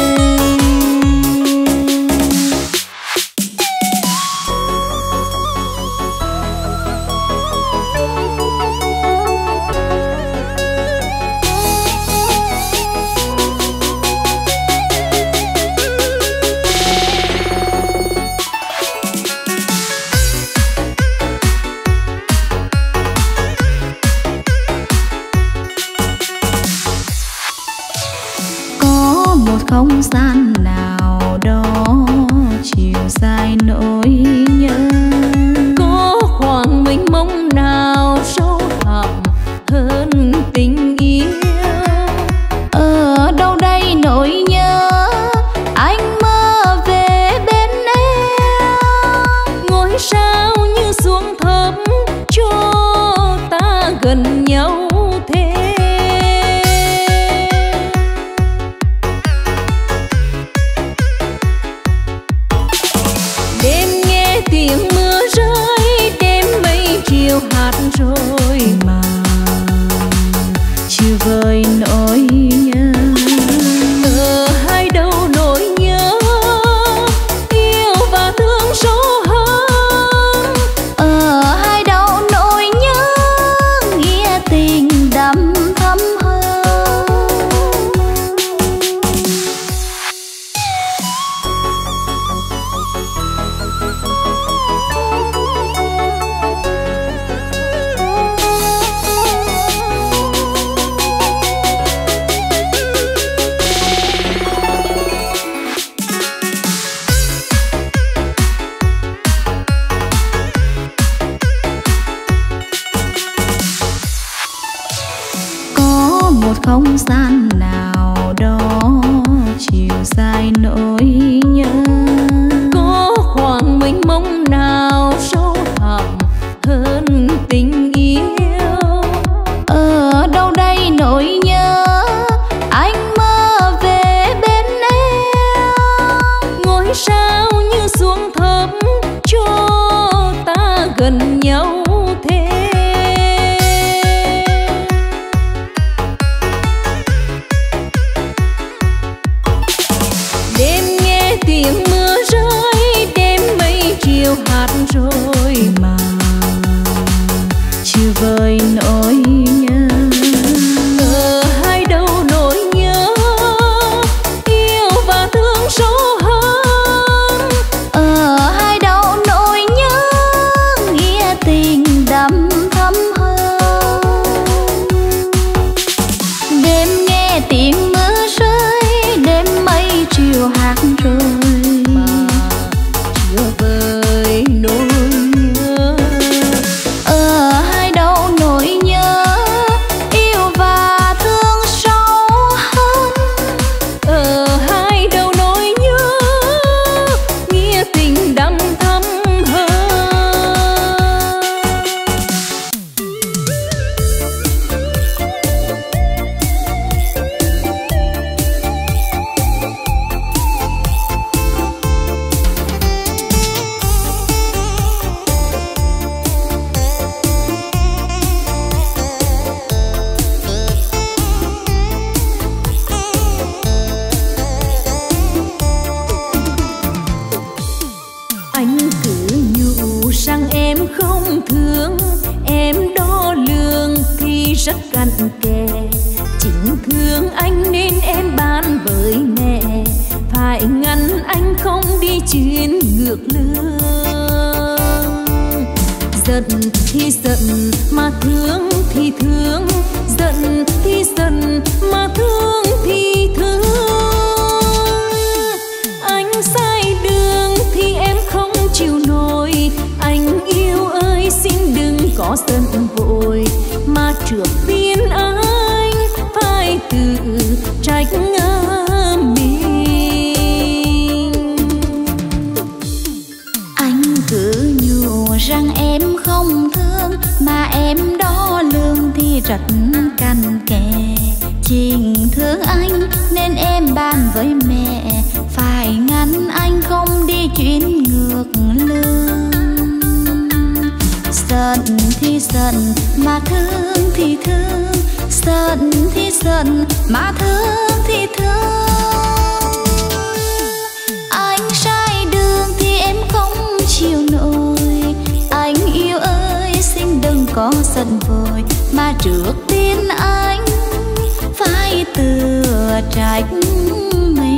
Không gian nào đó chiều dài nỗi nhớ, có khoảng mênh mông nào sâu thẳm hơn tình yêu. Ở đâu đây nỗi nhớ anh mơ về bên em. Ngôi sao như xuống thấp cho ta gần nhau thế. Tiếng mưa rơi đêm mây chiều hạt rồi mà chưa vơi nỗi nhớ. Ở hai đầu nỗi nhớ yêu và thương sâu hơn. Ở hai đầu nỗi nhớ nghĩa tình đậm thắm hơn. Không gian nào đó chiều dài nỗi nhớ, có khoảng mênh mông nào sâu thẳm hơn tình yêu. Ở đâu đây nỗi nhớ anh mơ về bên em. Ngôi sao như xuống thấp cho ta gần nhau thế. Tiếng mưa rơi đêm mây chiều hạt rồi mà chưa vơi nỗi nhớ. Ở hai đầu nỗi nhớ yêu và thương sâu hơn. Ở hai đầu nỗi nhớ nghĩa tình đậm thắm hơn. Đêm nghe tiếng mưa rơi đêm mây chiều hạt rồi mà chưa vơi nỗi nhớ. Ở hai đầu nỗi nhớ yêu và thương sâu hơn. Ở hai đầu nỗi nhớ nghĩa tình đậm thắm hơn. rất cặn kẽ. Chính thương anh nên em ban với mẹ, phải phải ngăn anh không đi chuyến ngược lương. Giận thì giận mà thương thì thương, giận thì giận mà thương thì thương. Anh sai đường thì em không chịu nổi, anh yêu ơi xin đừng có giận vội, mà trước tiên anh phải tự trách mình. Anh cứ nhủ rằng em không thương, mà em đo lường thì rất cằn kè. Chính thương anh nên em bàn với mẹ, phải ngăn anh không đi chuyến ngược lương. Giận thì giận mà thương thì thương, giận thì giận mà thương thì thương. Anh sai đường thì em không chịu nổi, anh yêu ơi xin đừng có giận vội, mà trước tiên anh phải tự trách mình.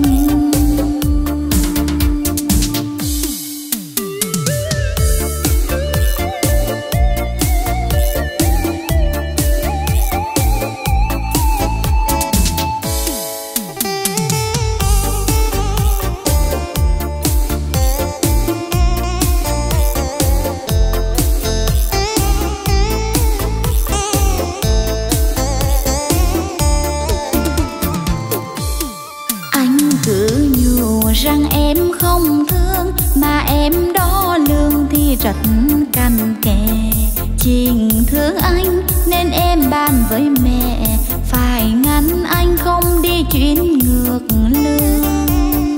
Rằng em không thương, mà em đo lường thì rất cằn kè. Chính thương anh nên em bàn với mẹ, phải ngăn anh không đi chuyến ngược lương.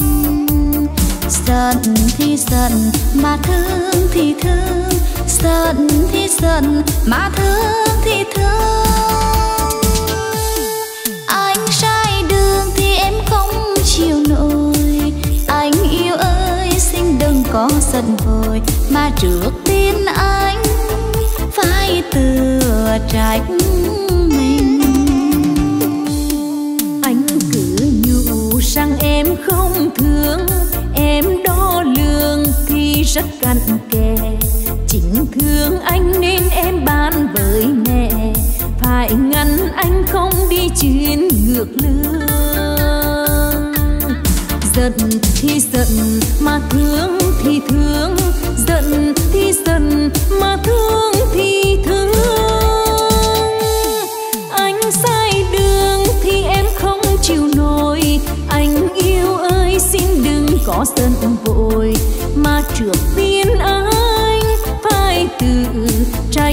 Giận thì giận mà thương thì thương, giận thì giận mà thương thì thương. Anh sai đường thì em không chịu nổi, anh yêu ơi xin đừng có giận vội, mà trước tiên anh phải tự trách mình. Anh cứ nhủ rằng em không thương, em đo lường thì rất cặn kè. Chính thương anh nên em bàn với mẹ, phải ngăn anh không đi chuyến ngược lương. Giận thì giận mà thương thì thương, giận thì giận mà thương thì thương. Anh sai đường thì em không chịu nổi, anh yêu ơi xin đừng có giận vội, mà trước tiên anh phải tự trách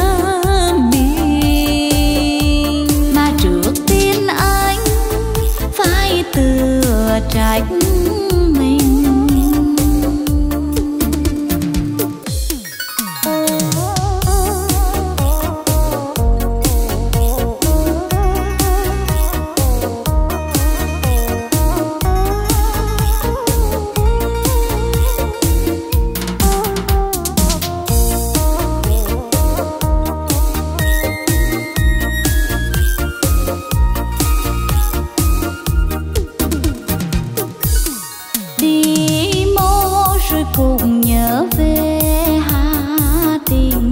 mình. Mà trước tiên anh phải tự trách mình. Cũng nhớ về Hà Tĩnh,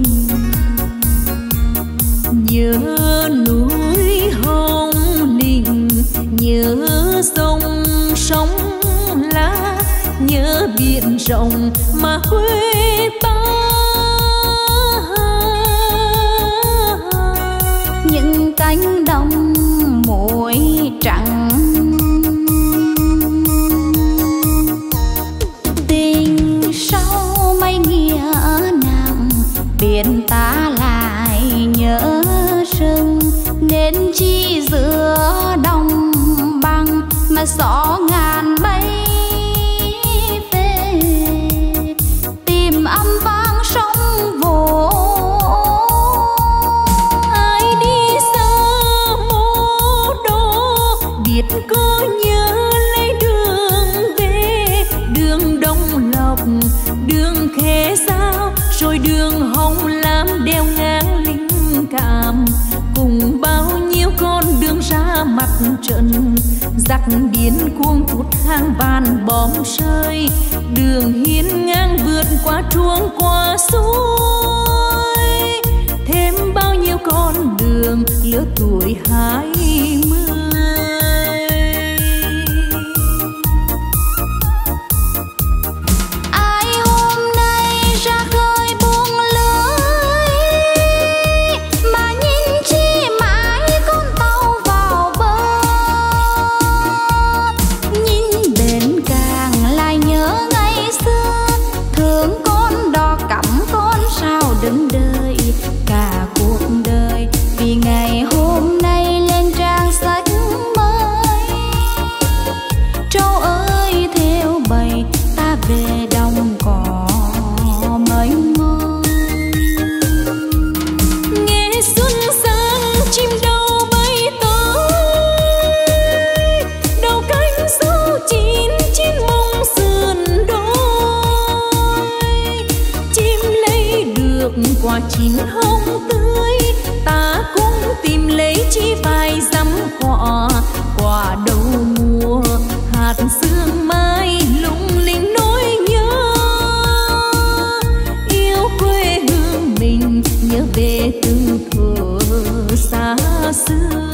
nhớ núi Hồng Lĩnh, nhớ sông sóng lá, nhớ biển rộng mà quê ta. Những cánh đồng muối trắng, biển ta lại nhớ rừng, nên chi giữa đồng bằng mà gió ngàn bay về, tìm âm vang sóng vỗ. Ai đi xa mô đô biết có nhớ lấy đường về, đường Đông Lộc, đường Khê Giao, rồi đường Hồng Lam đeo ngang Linh Cảm, cùng bao nhiêu con đường ra mặt trận, giặc điên cuồng thút hàng vàn bom rơi, đường hiên ngang vượt qua truông qua suối, thêm bao nhiêu con đường lứa tuổi hai mươi. Đứng đợi cả cuộc đời vì ngày hôm nay lên trang sách mới. Trâu ơi theo bầy ta về đồng cỏ mênh mông. Nghe xuân sang chim đâu bay tới, đầu cánh số chín chín mông sườn đôi, chim lấy được quả chín hồng tươi, ta cũng tìm lấy chi vài dăm quả, quả đầu mùa hạt sương mai lung linh nỗi nhớ, yêu quê hương mình nhớ về từ thuở xa xưa.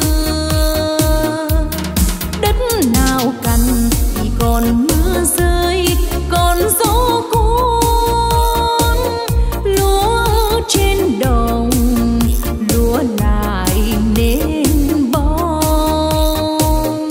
Đất nào cằn thì còn mưa rơi, còn gió cuốn, lúa trên đồng lúa lại nên bông.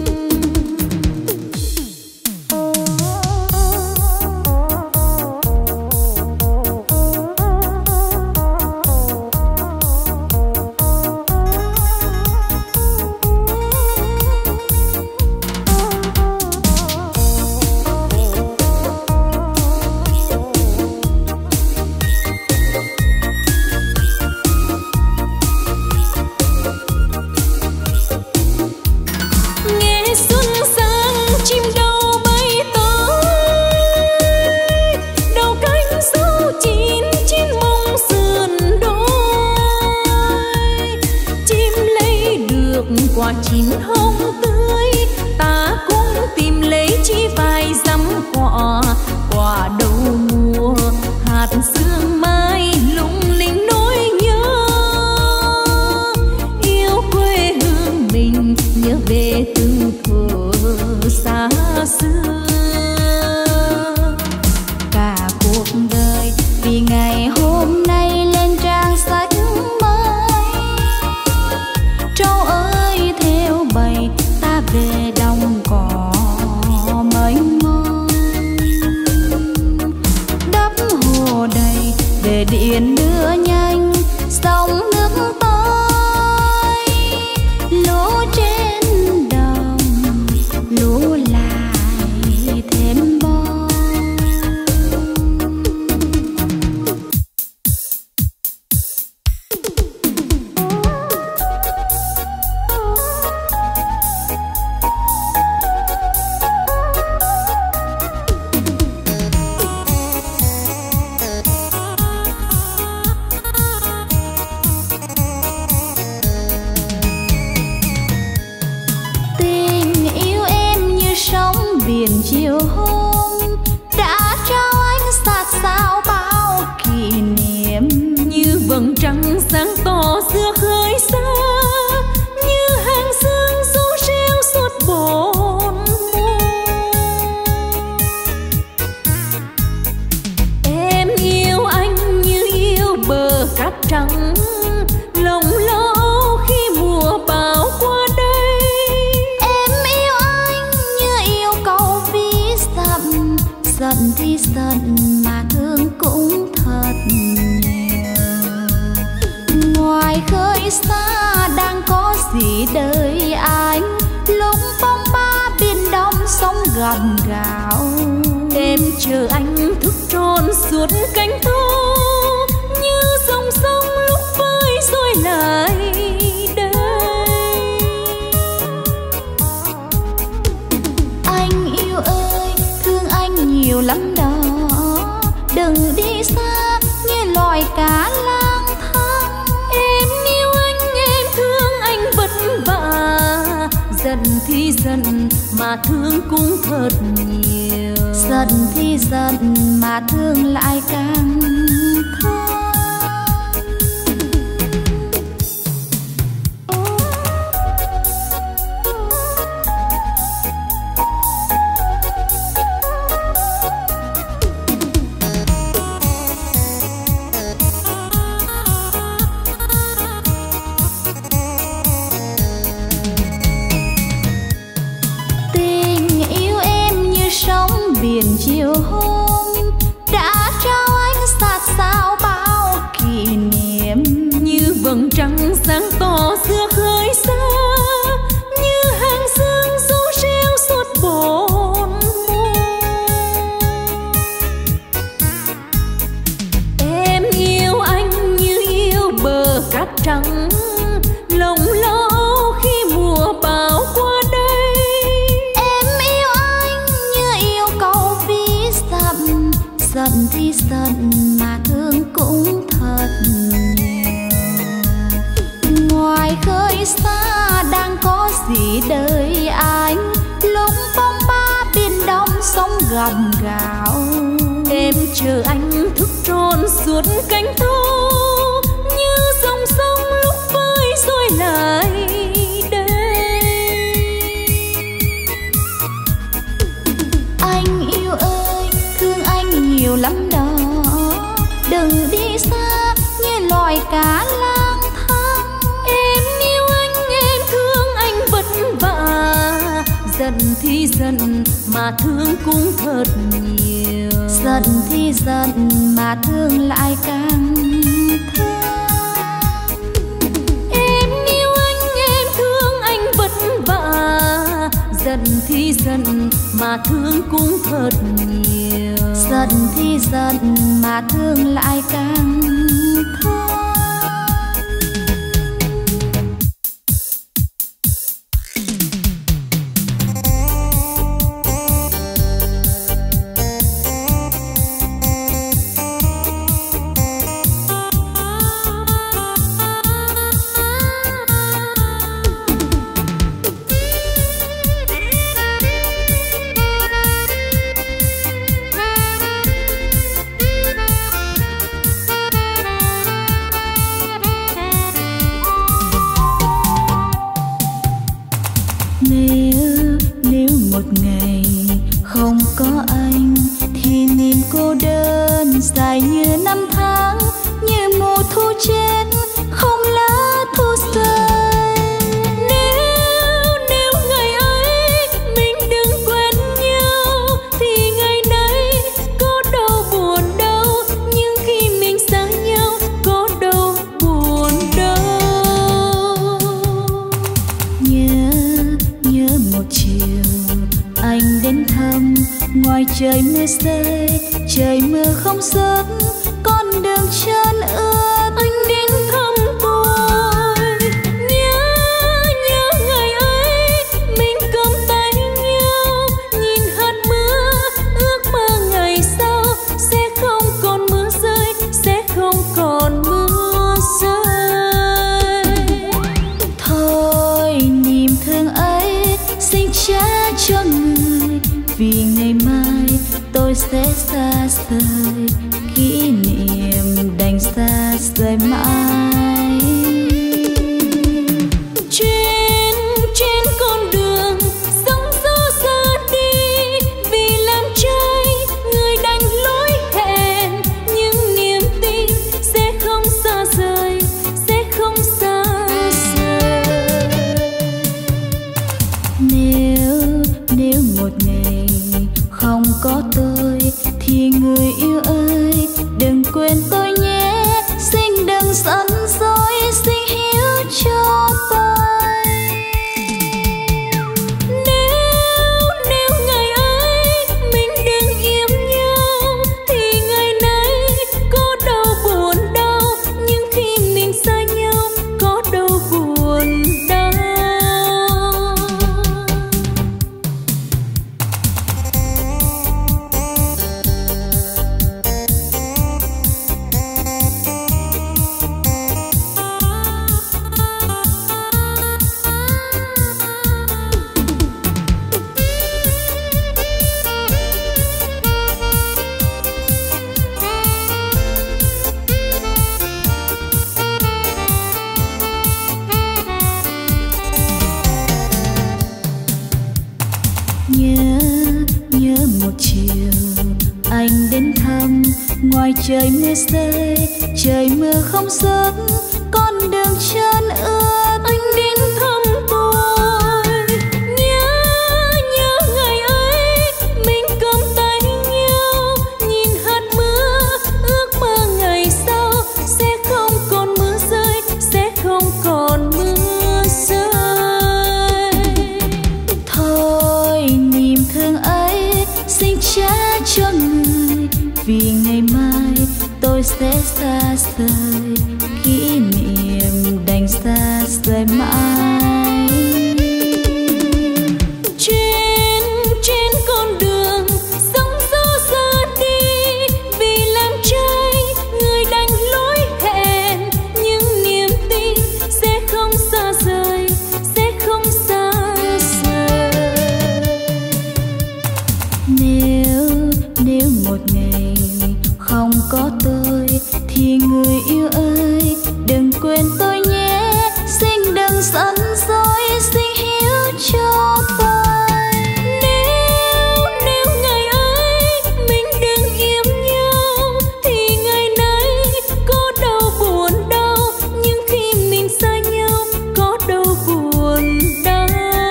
Nghe xuân sang chim đâu bay tới, đầu cánh số chín chín mông sườn đôi, chim lấy được quả chín hồng tươi, ta cũng tìm lấy chi vài dăm quả, quả đầu mùa hạt sương mai lung linh nỗi nhớ, yêu quê hương mình nhớ về từ thuở xa xưa. Cả cuộc đời vì ngày hôm nay lên trang sách mới. Trâu ơi theo bầy ta về đồng cỏ mênh mông. Đắp hồ đầy để điện đưa nhanh sông nước tới, lúa trên đồng lúa lại thêm bông. Tình yêu em như sóng biển chiều hôm, đã trao anh sát sao bao kỷ niệm. Như vầng trăng sáng tỏ giữa khơi xa, như hàng sương du reo suốt bốn mùa. Em yêu anh như yêu bờ cát trắng, lòng lo khi mùa bão qua đây. Em yêu anh như yêu câu ví dặm, giận thì giận mà thương cũng thật nhiều. Ngoài khơi xa đang có gì đời anh, lúc phong ba biển đông sóng gầm gào. Em chờ anh thức tròn suốt cánh thu, như dòng sông lúc vơi rồi lại đây. Anh yêu ơi thương anh nhiều lắm đó, đừng đi xa như loài cá lang thang. Em yêu anh, em thương anh vẫn mà thương cũng thật nhiều. Giận thì giận mà thương lại càng thương. Biển chiều hôm đã trao anh sát sao bao kỷ niệm, như vầng trăng sáng tỏ giữa khơi xa, như hàng dương du reo suốt bốn mùa. Em yêu anh như yêu bờ cát trắng, lòng lo khi mùa bão qua đây. Giận thì giận mà thương cũng thật nhiều. Ngoài khơi xa đang có gì đời anh, lúc phong ba biển đông sóng gầm gào. Em chờ anh thức tròn suốt cánh thô, như dòng sông lúc vơi rồi lại đây. Anh yêu ơi, thương anh nhiều lắm đó, đừng đi xa như loài cá lang thang. Em yêu anh, em thương anh vất vả, giận thì giận mà thương cũng thật nhiều. Giận thì giận mà thương lại càng thương. Em yêu anh, em thương anh vất vả, giận thì giận mà thương cũng thật nhiều. Giận thì giận mà thương lại càng thương. Dài như năm tháng, như mùa thu trên không lá thu rơi. Nếu, nếu ngày ấy mình đừng quên nhau, thì ngày nay có đâu buồn đâu. Nhưng khi mình xa nhau, có đâu buồn đâu. Nhớ, nhớ một chiều anh đến thăm, ngoài trời mưa rơi, trời mưa không dứt, con đường trơn ướt. Anh đến thăm tôi, nhớ, nhớ ngày ấy mình cầm tay nhau, nhìn hạt mưa, ước mơ ngày sau sẽ không còn mưa rơi, sẽ không còn mưa rơi. Thôi niềm thương ấy xin trả cho người, vì ngày mai tôi sẽ xa rời, kỷ niệm đành xa rời mãi. Trên, trên con đường sóng gió xa đi, vì làm trai người đành lối hẹn, nhưng niềm tin sẽ không xa rời, sẽ không xa rời. Nếu, nếu một ngày không có tôi, thì người yêu ơi đừng quên tôi nhé, xin đừng giận dỗi. trời mưa rơi, trời mưa không dứt, con đường trơn ướt. Anh đến thăm tôi, nhớ nhớ ngày ấy mình cầm tay nhau, nhìn hạt mưa ước mơ ngày sau sẽ không còn mưa rơi, sẽ không còn mưa rơi. Thôi niềm thương ấy xin trả cho người, vì ngày mai tôi sẽ xa rời, kỷ niệm đành xa rời mãi. Trên trên con đường sóng gió ra đi, vì làm trai người đành lối hẹn, nhưng niềm tin sẽ không xa rời, sẽ không xa rời. Nếu nếu một ngày không có tôi thì người yêu ơi đừng quên tôi nhé, xin đừng giận dỗi, xin hiểu cho tôi. Nếu nếu ngày ấy mình đừng yêu nhau thì ngày nay có đâu buồn đau, nhưng khi mình xa nhau có đâu buồn đau.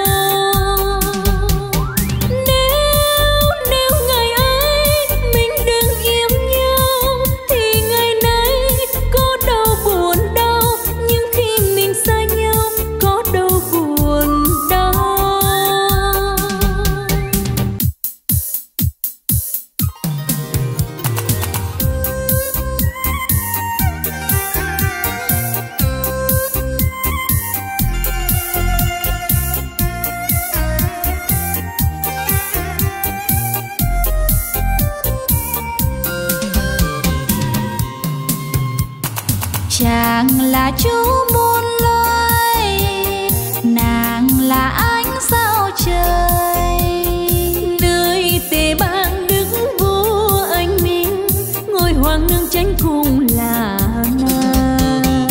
Nếu nếu ngày ấy mình đừng yêu nhau thì ngày nay có đâu buồn đau, nhưng khi mình xa nhau có đâu buồn đau. Chàng là chú muôn loài, nàng là ánh sao trời. Nơi tề bang đức vua anh minh, ngôi hoàng nương chánh cùng là nàng.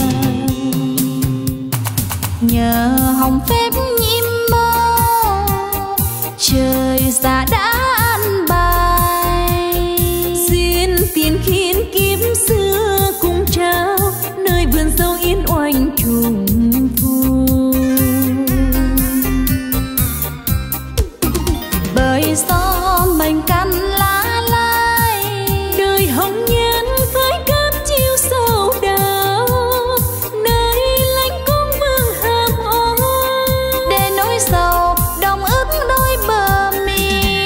Nhờ hồng phép nhim mơ, trời già đã an bài. Duyên tiền khiến kiếp xưa cùng trao, nơi vườn dâu yên oanh trùng vui. Bởi gió mình căn lá lai, Đời hồng nhan phải cáp chiêu sầu đau, nơi lạnh cung vương hàm ô. để nỗi sầu đồng ức đôi bờ mi.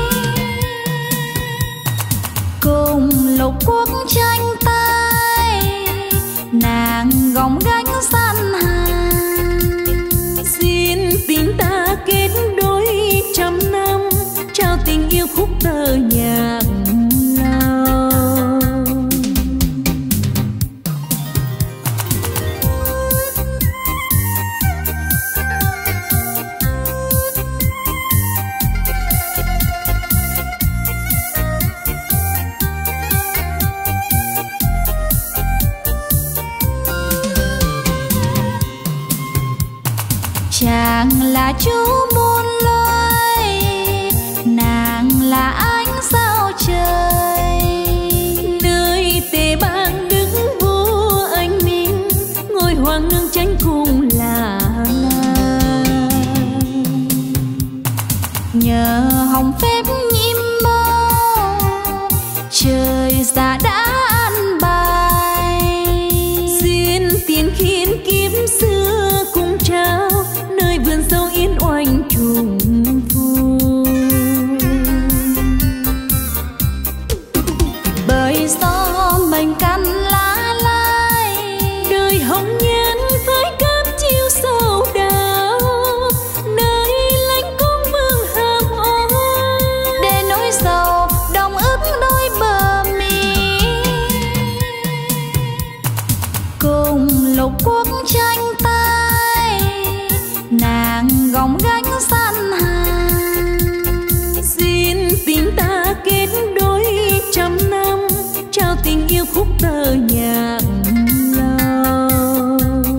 Cùng lục quốc tranh tay, nàng gồng gánh san hàng. Duyên tình ta kết đôi trăm năm, trao tình yêu khúc tơ nhạc lao. Chàng là chú muôn loài, nàng là ánh sao trời. Nơi tề bang đức vua anh minh, ngôi hoàng nương chánh cùng là nàng. Nhờ hồng phép nhim mơ, trời già đã an bài. Duyên tiền khiến kiếp xưa cùng trao, nơi vườn dâu yên oanh trùng vui. Bởi gió mình căn lá lai, Đời hồng nhan phải cáp chiêu sầu đau, nơi lạnh cung vương hàm ô. để nỗi sầu đồng ức đôi bờ mi. Cùng lục quốc tranh tay, nàng gồng gánh san hàng. Duyên tình ta kết đôi trăm năm, trao tình yêu khúc tơ nhạc lao.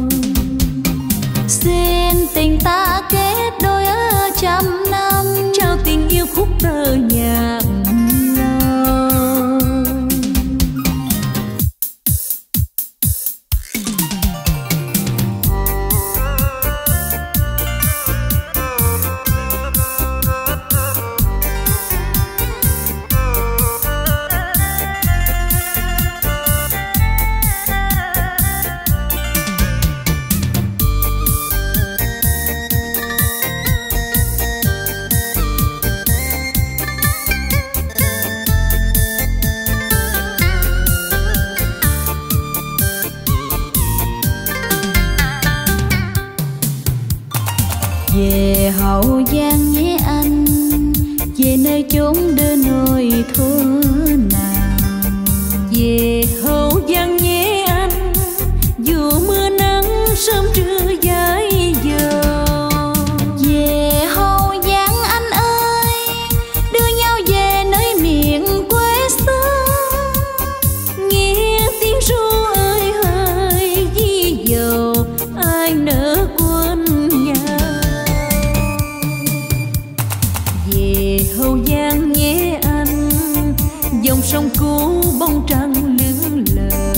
Duyên tình ta kết đôi ở trăm năm, trao tình yêu khúc tơ nhạc lao. về Hậu Giang nhé anh, về nơi chốn đưa nỗi thương nào. Về Hậu Giang nhé anh, dù mưa nắng sớm trưa dài giờ. Về Hậu Giang anh ơi, đưa nhau về nơi miền quê xưa. Nghe tiếng ru ơi hỡi di dầu, ai nỡ quên nhau. Về Hậu Giang nhé anh, dòng sông cũ bóng trăng lững lờ.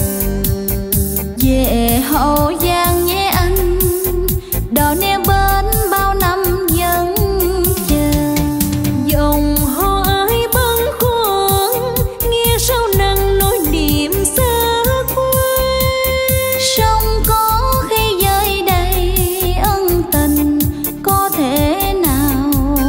Về Hậu Giang nhé anh, đò neo bến bao năm vẫn chờ. Dòng hò ái bâng khuâng, nghe sau nắng nỗi niềm xa quê. Sông có khi dơi đầy ân tình, có thể nào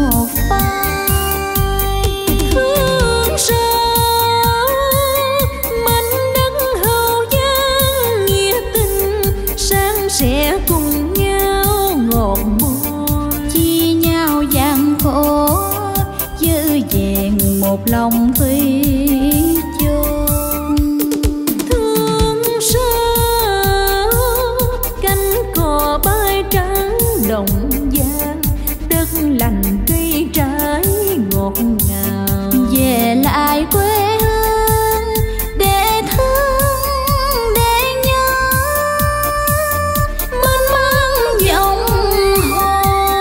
phai. Hương sao mảnh đất Hậu Giang nghĩa tình, sáng sẽ cùng nhau ngọt môi. Chia nhau gian khổ, giữ vẹn một lòng thủy chung. Thương sao cánh cò bay trắng đồng giang, đất lành cây trái ngọt ngào. Về lại quê hương để thương để nhớ, mênh mang dòng hò.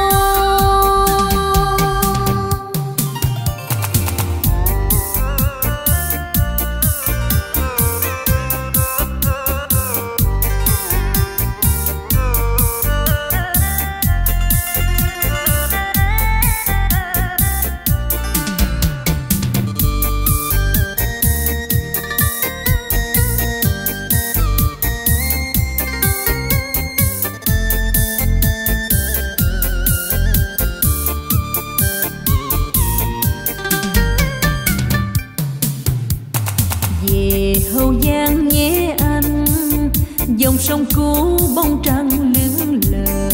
Về Hậu Giang nhé anh, dòng sông cũ bóng trăng lững lờ.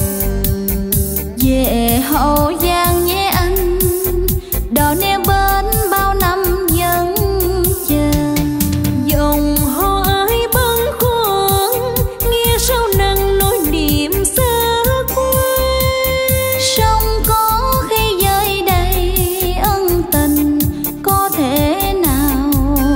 Về Hậu Giang nhé anh, đò neo bến bao năm vẫn chờ. Dòng hò ái bâng khuâng, nghe sau nắng nỗi niềm xa quê. Sông có khi dơi đầy ân tình, có thể nào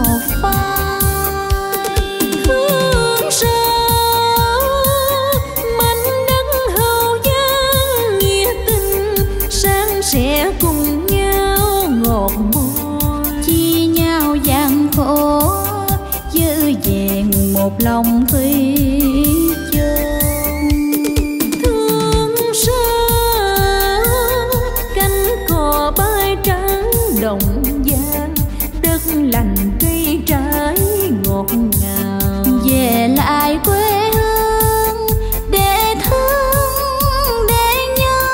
phai. Hương sao mảnh đất Hậu Giang nghĩa tình, sáng sẽ cùng nhau ngọt môi. Chia nhau gian khổ, giữ vẹn một lòng thủy chung. Thương sao cánh cò bay trắng đồng giang, đất lành cây trái ngọt ngào. Về lại quê hương để thương để nhớ,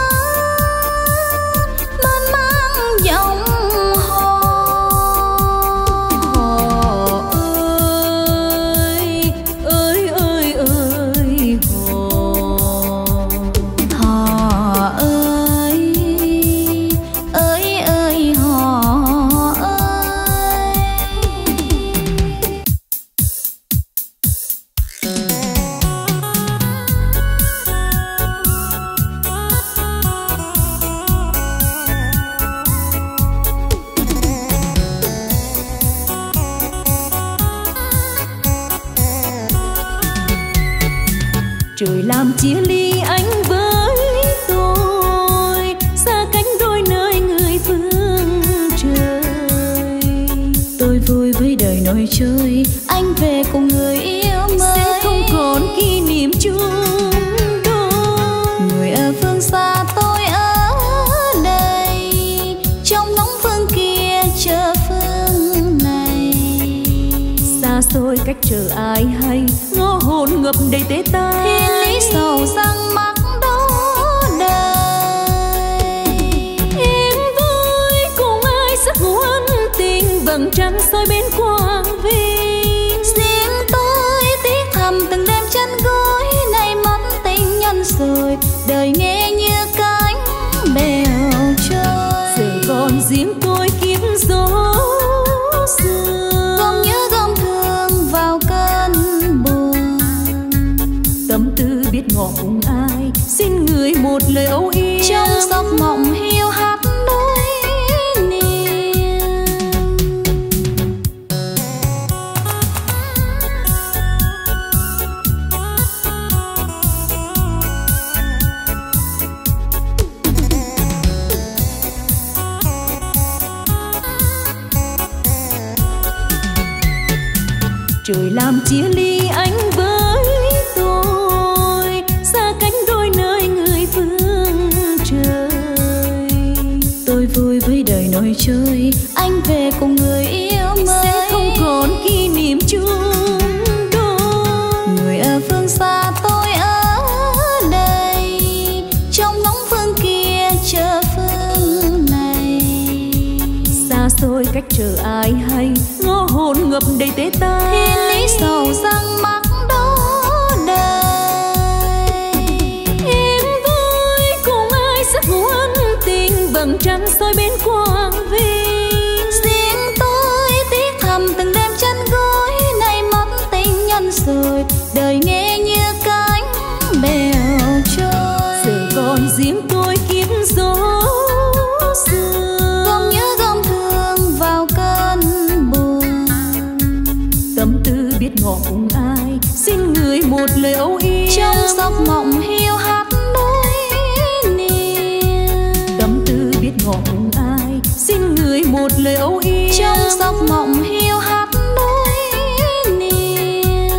mênh mang dòng hò. Hò ơi ơi ơi ơi hò. Hò ơi ơi ơi hò ơi. Trời làm chia ly anh với tôi, xa cánh đôi nơi người phương trời. Tôi vui với đời nổi trôi, anh về cùng người yêu mới. Sẽ không còn kỷ niệm chung đôi. Người ở phương xa tôi ở đây, trong nóng phương kia chờ phương này. Xa xôi cách chờ ai hay, ngõ hồn ngập đầy tê tái. Thiên lý sầu răng mắc đó đời. Em vui cùng ai sắc ngủ ân tình, vầng trăng soi bên quang vinh. Riêng tôi tiếc thầm rồi đời nghe như cánh ngọt cùng ai, xin người một lời âu yếm. Trong giấc mộng hiu hắt đôi niềm. Trời làm chia ly anh với tôi, xa cánh đôi nơi người phương trời. Tôi vui với đời nổi trôi, anh về cùng người yêu mới. Sẽ không còn kỷ niệm chung đôi. Người ở phương xa tôi ở đây, trong ngóng phương kia chờ phương này. Xa xôi cách chờ ai hay, ngõ hồn ngập đầy tê tái. Thiên lý sầu răng mắc đó đời. Em vui cùng ai sắc muôn tình, vầng trăng soi bên quang vinh. Riêng tôi tiếc thầm từng đêm chân gối, nay mất tình nhân rồi, đời nghe như cánh bèo trôi. Giờ còn riêng tôi kiếp gió xưa, gom nhớ gom thương vào cơn buồn. tâm tư biết ngỏ cùng ai, xin người một lời âu yếm. Trong giấc mộng hiu hắt đôi niềm. Tâm tư biết ngỏ cùng ai, xin người một lời âu yếm. Trong giấc mộng hiu hắt đôi niềm.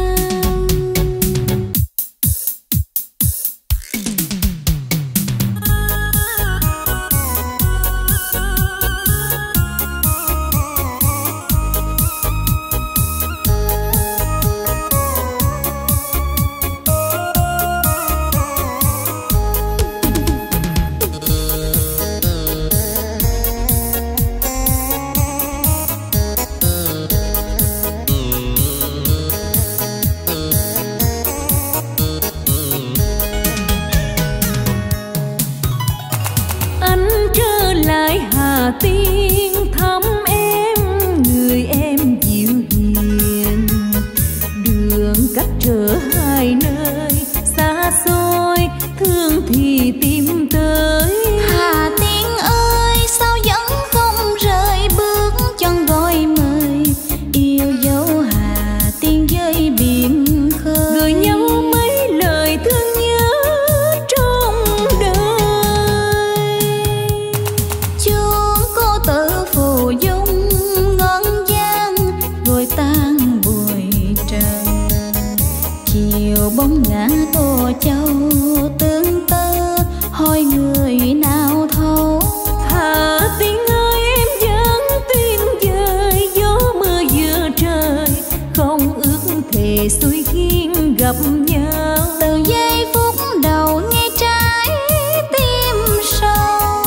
Hà Tiên thăm em, người em dịu hiền. Đường cách trở hai nơi xa xôi, thương thì tìm tới. Hà Tiên ơi sao vẫn không rời bước chân gọi mời, yêu dấu Hà Tiên với biển khơi. Gửi nhau mấy lời thương nhớ trong đời. Chuông cô tự phù dung ngân gian, rồi tan bụi trần. Chiều bóng ngã Tô Châu tương tơ, hỏi người nào thấu. Hà Tiên ơi em vẫn tuyên vời, gió mưa giữa trời không ước thề xuôi khiến gặp nhau. Từ giây phút đầu nghe trái tim sâu.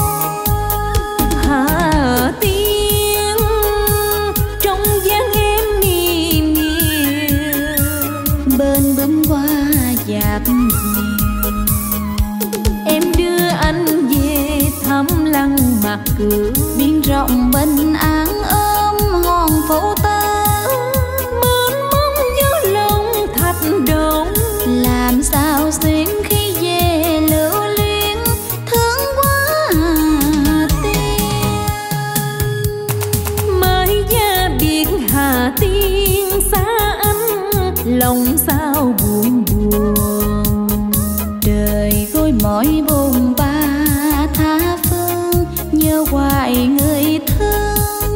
Hà Tiên trong gian em niềm nhiều, Bên bướm qua dạt nhiều. em đưa anh về thăm lăng Mạc Cửu. Biển rộng bình an ôm hòn phố tơ, Mênh mông gió lòng thạch động. làm sao xuyên khi về lưu luyến, thương quá Hà Tiên. Mới ra biệt Hà Tiên xa anh, lòng sao buồn buồn. Đời gối mỏi buồn ba tha phương, nhớ hoài người thương.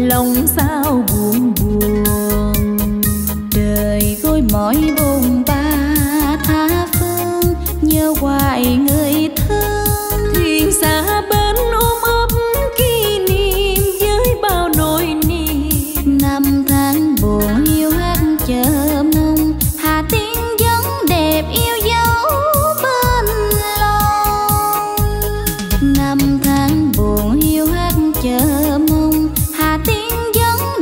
lòng sao buồn buồn. Đời gối mỏi bồn ba tha phương, nhớ hoài người thương. Thuyền xa bên ôm ấp kỷ niệm với bao nỗi niềm. Năm tháng buồn hiu hắt chờ mong, Hà Tiên vẫn đẹp yêu dấu bên lòng. Năm tháng buồn hiu hắt chờ mong, Hà Tiên vẫn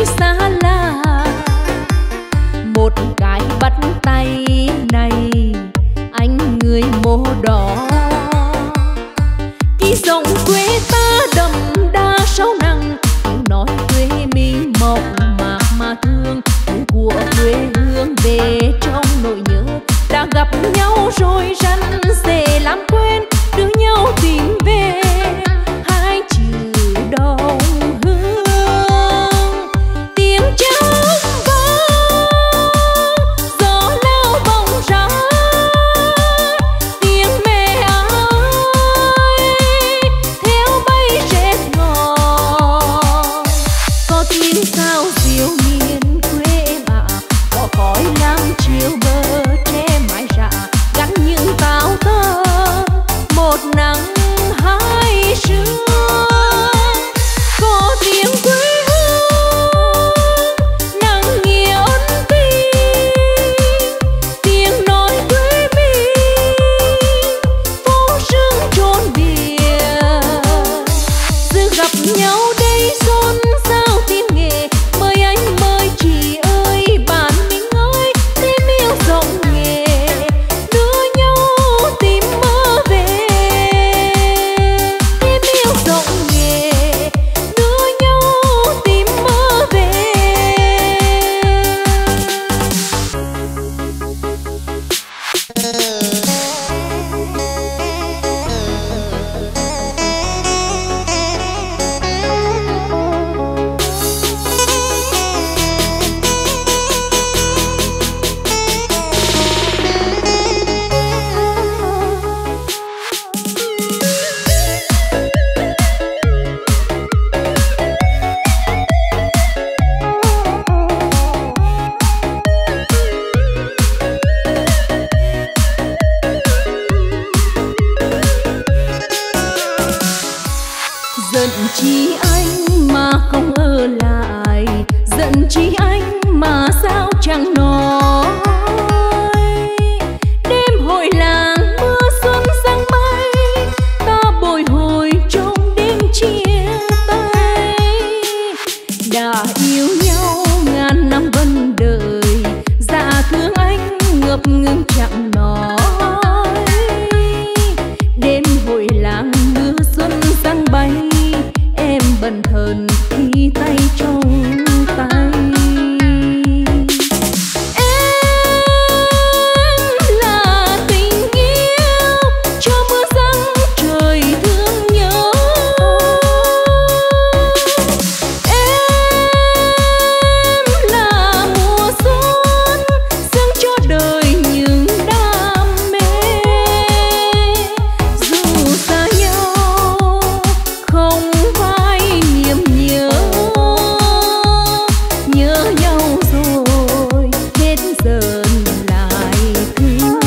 xa lạ. Một cái bắt tay này anh người mồ đỏ. Khi giọng quê ta đậm đa sâu nặng, tiếng nói quê mình mộc mạc mà thương. Của quê hương về trong nỗi nhớ, đã gặp nhau rồi răn rề làm quên, đưa nhau tìm về hai chữ đồng hương. Tiếng trống vang gió lao bóng ra, tiếng mẹ ơi theo bay rét ngọt. Có tiếng sao diệu miền quê em ạ, có khói lam chiều bờ tre mái rạ, gắn những táo tơ một nắng hai sương. Có tiếng quê hương nắng nghĩa ân tình, tiếng nói quê mình phố sương trốn biển. Giờ gặp nhau đây xôn xao tiếng nghề, mời anh mời chị ơi bạn mình ơi, thêm yêu giọng nghề đưa nhau tìm mơ về. Thêm yêu giọng nghề đưa nhau tìm mơ về. Giận chi anh mà không ở lại, giận chi anh mà sao chẳng nói. Đêm hội làng mưa xuân sang bay, ta bồi hồi trong đêm chia tay. Đã yêu nhau ngàn năm vẫn đợi, dạ thương anh ngập ngừng chẳng nói. Đêm hội làng mưa xuân sang bay, em bần thần khi tay trong tay. Em là tình yêu cho mưa giăng trời thương nhớ. Em là mùa xuân dâng cho đời những đam mê. Dù xa nhau không phai niềm nhớ, nhớ nhau rồi hết dần lại thương.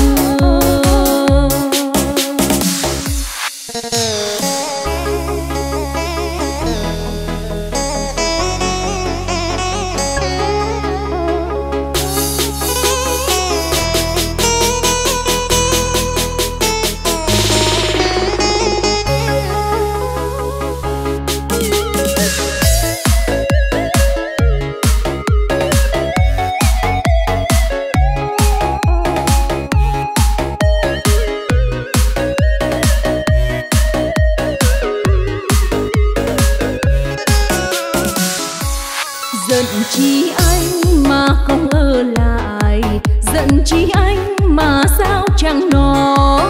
Giận chi anh mà không ở lại, giận chi anh mà sao chẳng nói.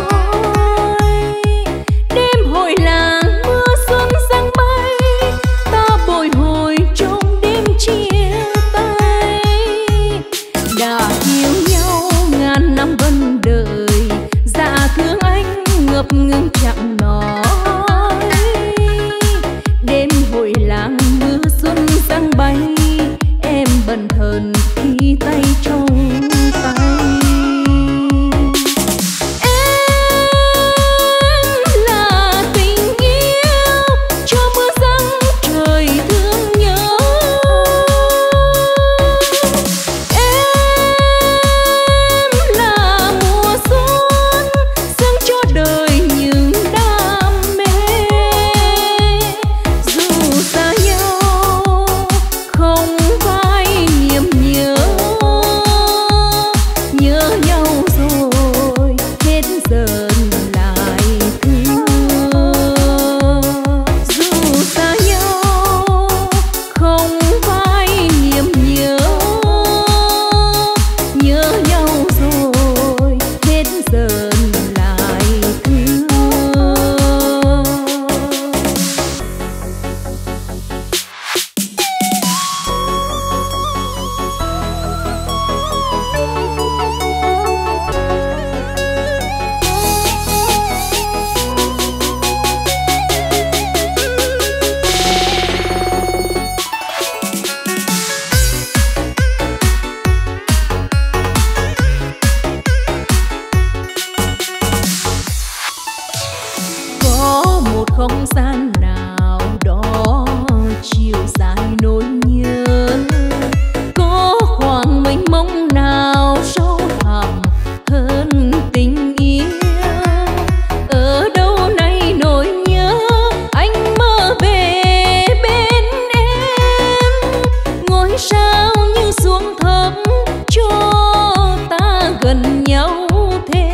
Đêm hội làng mưa xuân sang bay, ta bồi hồi trong đêm chia tay. Đã yêu nhau ngàn năm vẫn đợi, dạ thương anh ngập ngừng chẳng nói. Đêm hội làng mưa xuân sang bay, em bần thần khi tay trong tay. Em là tình yêu cho mưa giăng trời thương nhớ. Em là mùa xuân dâng cho đời những đam mê. Dù xa nhau không như xuống thấp cho ta gần nhau thêm.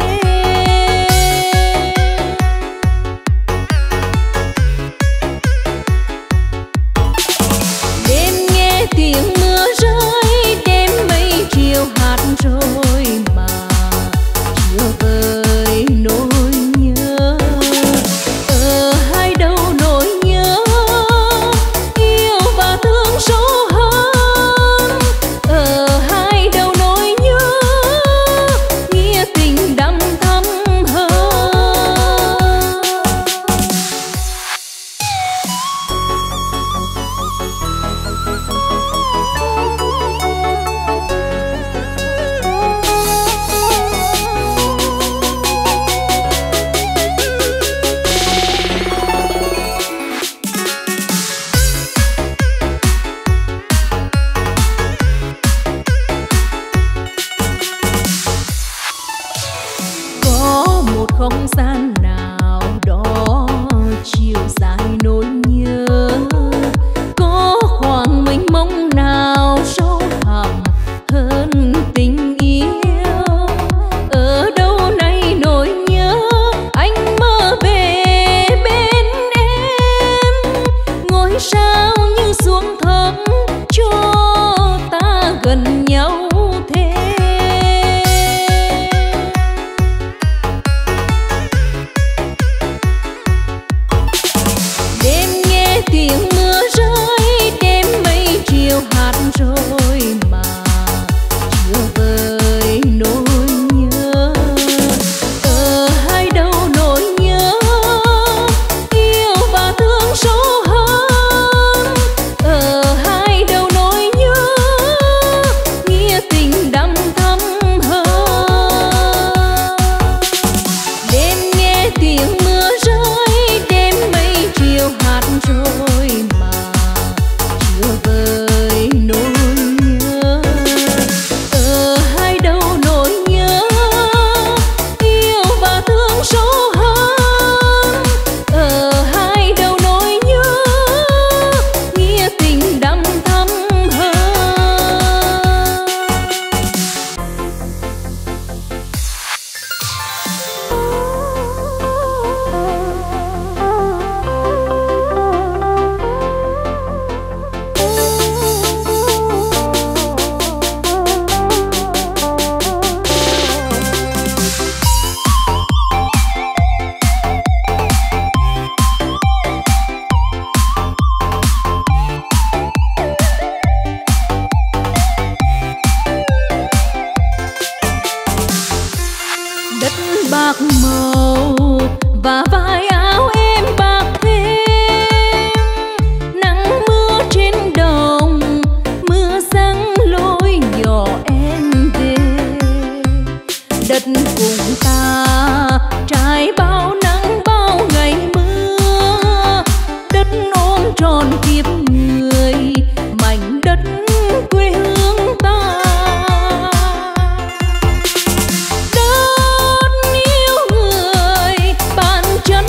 Đêm nghe tiếng mưa rơi, đêm mây chiều hát rồi mà chưa vơi nỗi nhớ. Ở hai đầu nỗi nhớ yêu và thương sâu hơn. Ở hai đầu nỗi nhớ nghĩa tình đậm thắm hơn. Có một không gian nào đó chiều dài nỗi nhớ, có khoảng mênh mông nào sâu thẳm hơn tình yêu. Ở đâu này nỗi nhớ anh mơ về bên em. Ngôi sao như xuống thấp cho ta gần nhau thêm. Đêm nghe tiếng mưa rơi, đêm mây chiều hát rồi mà chưa vơi nỗi nhớ. Ở hai đầu nỗi nhớ yêu và thương sâu hơn. Ở hai đầu nỗi nhớ nghĩa tình đậm thắm hơn. Đêm nghe tiếng mưa rơi, đêm mây chiều hát rồi mà chưa vơi nỗi nhớ. Ở hai đầu nỗi nhớ yêu và thương sâu hơn. Ở hai đầu nỗi nhớ nghĩa tình đậm thắm hơn. Đất bạc màu và vai áo em bạc thêm. Nắng mưa trên đồng, mưa giăng lối nhỏ em về. Đất cùng ta trải bao nắng bao ngày mưa. Đất ôm tròn kiếp người, mảnh đất quê hương ta. Đất yêu người, bàn chân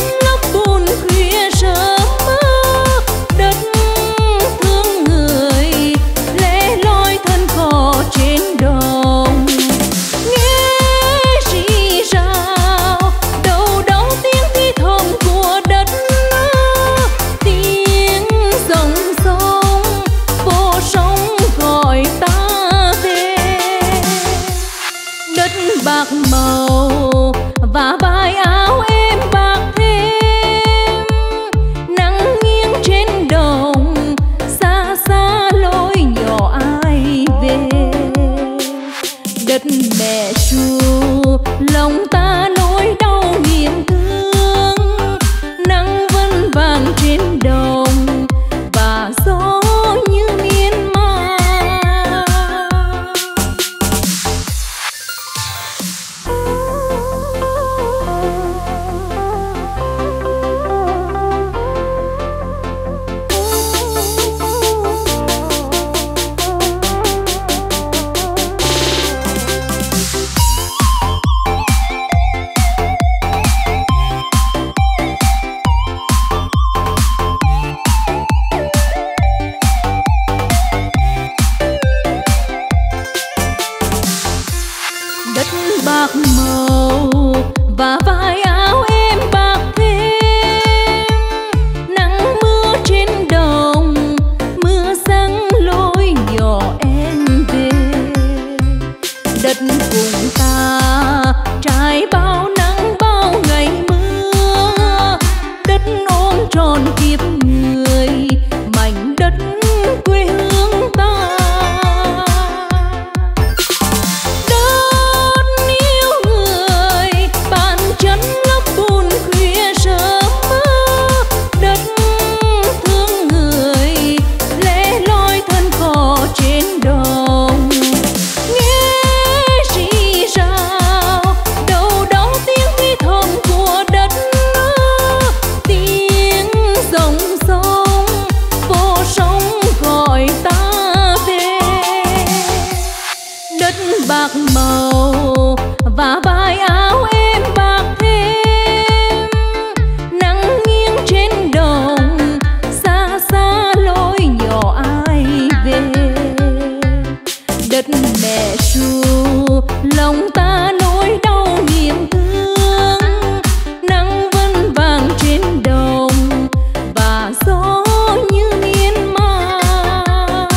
bạc màu và vai áo em bạc thêm. Nắng nghiêng trên đồng, xa xa lối nhỏ ai về. Đất mẹ ru lòng ta nỗi đau niềm thương. Nắng vẫn vàng trên đồng và gió như miên man.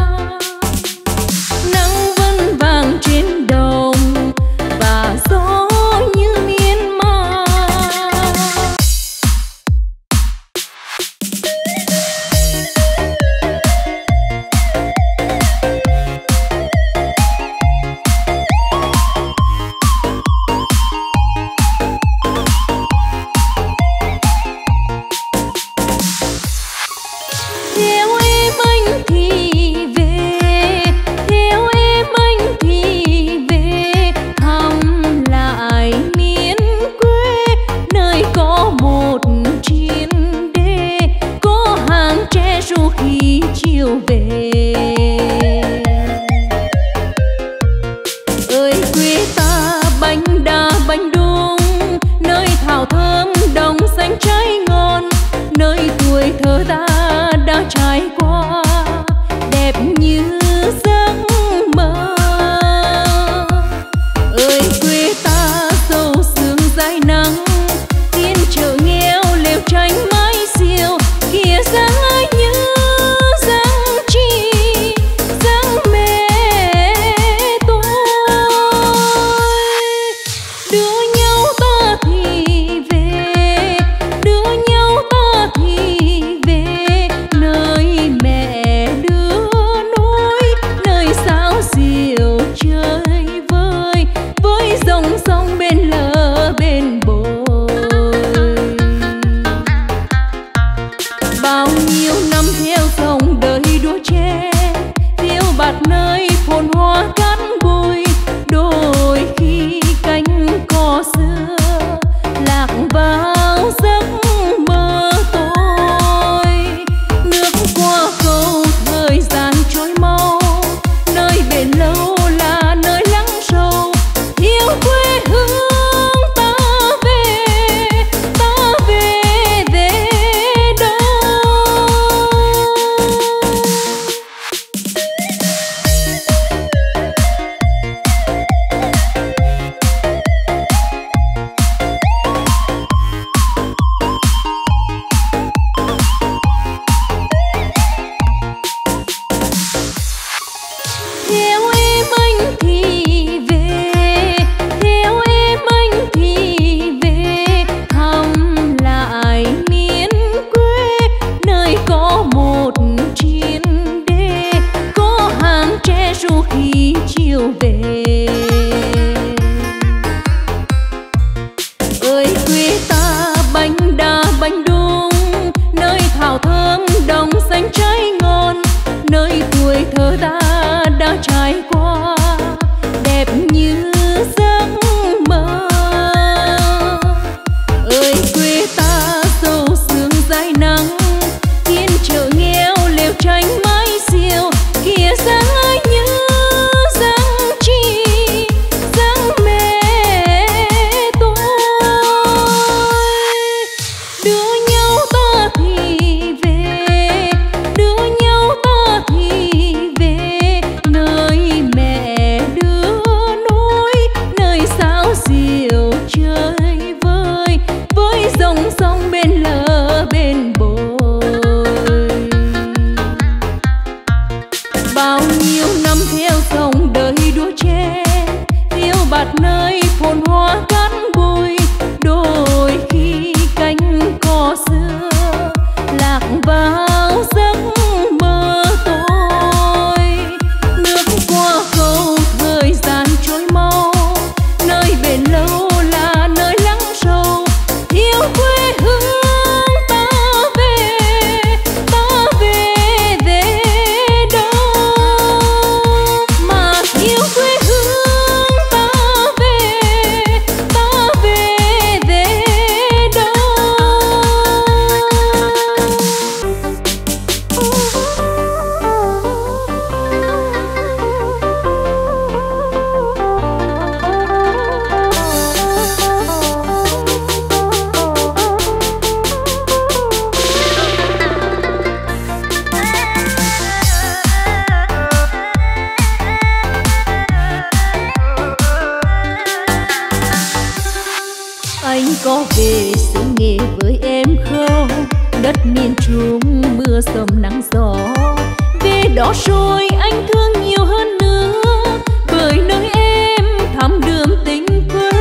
Nắng vẫn vàng trên đồng và gió như miên man. Theo em anh thì về, theo em anh thì về, thăm lại miền quê, nơi có một triền đê, có hàng tre ru khi chiều về. Ơi quê ta bánh đa bánh đung, nơi thảo thơm đồng xanh trái ngon, nơi tuổi thơ ta đã trải qua đẹp như giấc mơ. Ơi quê ta sâu sương dãi nắng, thiên chợ nghèo lều tranh mái xiêu, kia dáng ai như dáng chi, dáng mẹ tôi. Đưa nhau ta thì về, đưa nhau ta thì về, nơi mẹ đưa núi, nơi sao diều chơi vơi, với dòng sông bên lờ bên bồi. Bao nhiêu năm theo dòng đời đua chen, phiêu bạt nơi phồn hoa cát bụi, đôi khi cánh cỏ xưa lạc vào giấc mơ tôi. Nước qua cầu thời gian trôi mau, nơi bền lâu là nơi lắng sâu. Yêu quê hương ta về, ta về về đâu. Theo em anh thì về, theo em anh thì về, thăm lại miền quê, nơi có một triền đê, có hàng tre ru khi chiều về. Ơi quê ta bánh đa bánh đung, nơi thảo thơm đồng xanh trái ngon, nơi tuổi thơ ta đã trải qua đẹp như giấc mơ. Ơi quê ta sâu sương dãi nắng, thiên chợ nghèo lều tranh mái xiêu, kia dáng ai như dáng chi, dáng mẹ tôi. Đưa nhau ta thì về, đưa nhau ta thì về, nơi có về xứ Nghệ với em không? Đất miền Trung mưa sầm nắng gió, về đó rồi anh thương nhiều hơn nữa, bởi nơi em thắm đượm tình quê.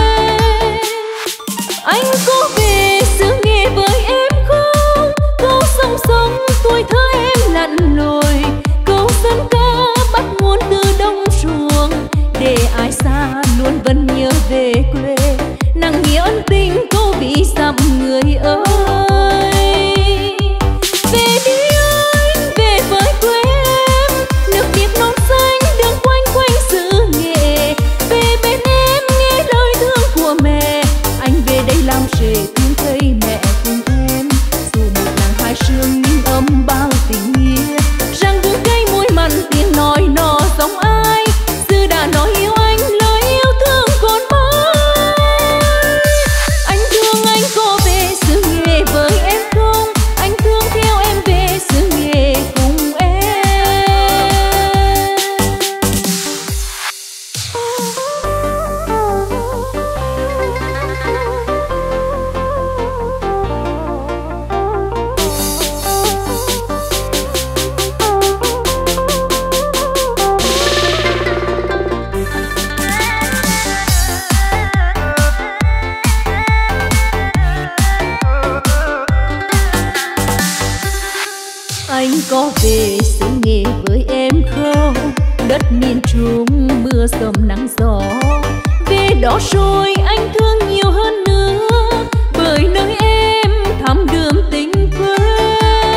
Anh có về xứ Nghệ với em không? Câu sông sông tuổi thơ em lặn lội, câu dân ca bắt nguồn từ đồng ruộng, để ai xa luôn vẫn nhớ về quê. Nặng nghĩa ân tình câu bị dặm người ơi. Về đi anh, về với quê em, nước biếc non xanh đường quanh quanh xứ Nghệ. Về bên em nghe lời thương của mẹ, anh về đây làm rể thương thấy mẹ cùng em. Dù một làng hai sương nhưng ấm bao tình nghĩa, răng gương cây môi mặn tiếng nói nó giống ai. Dư đã nói yêu anh lời yêu thương còn mãi. Anh thương anh có về xứ Nghệ với em không? Anh thương theo em về xứ Nghệ cùng em. Anh có về xứ Nghệ với em không? Đất miền Trung mưa sầm nắng gió, về đó rồi anh thương nhiều hơn nữa, bởi nơi em thắm đượm tình quê.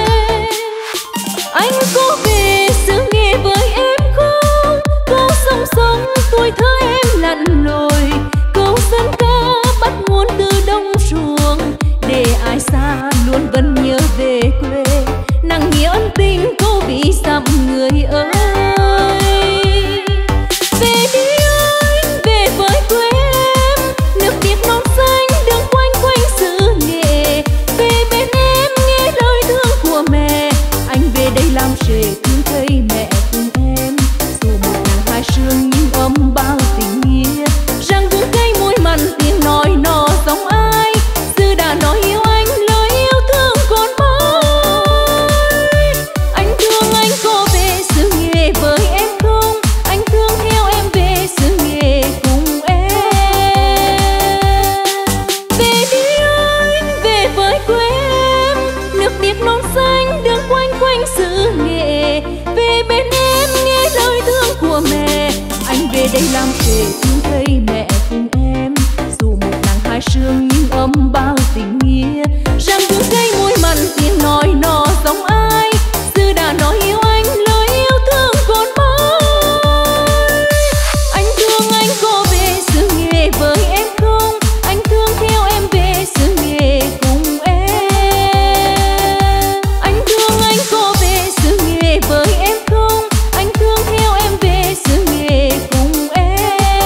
Anh có về xứ Nghệ với em không? Câu sông sông tuổi thơ em lặn lội, câu dân ca bắt nguồn từ đồng ruộng, để ai xa luôn vẫn nhớ về quê. Nặng nghĩa ân tình câu bị dặm người ơi. Về đi anh, về với quê em, nước biếc non xanh đường quanh quanh xứ Nghệ. Về bên em nghe lời thương của mẹ, anh về đây làm rể thương thấy mẹ cùng em. Dù một làng hai sương nhưng ấm bao tình nghĩa, răng gương cây môi mặn tiếng nói nó giống ai. Dư đã nói yêu anh lời yêu thương còn mãi. Anh thương anh có về xứ Nghệ với em không? Anh thương theo em về xứ Nghệ cùng em. Về đi anh, về với quê em, nước biếc non xanh đường quanh quanh xứ Nghệ. Về bên em nghe lời thương của mẹ, anh về đây làm rể thương thấy mẹ cùng em. Dù một làng hai sương nhưng ấm bao tình nghĩa, răng gương cây môi mặn tiếng nói nó giống ai. Dư đã nói yêu anh lời yêu thương còn mãi. Anh thương anh có về xứ Nghệ với em không? Anh thương theo em về xứ Nghệ cùng em. Anh thương anh có về xứ Nghệ với em không? Anh thương theo em về xứ Nghệ cùng em.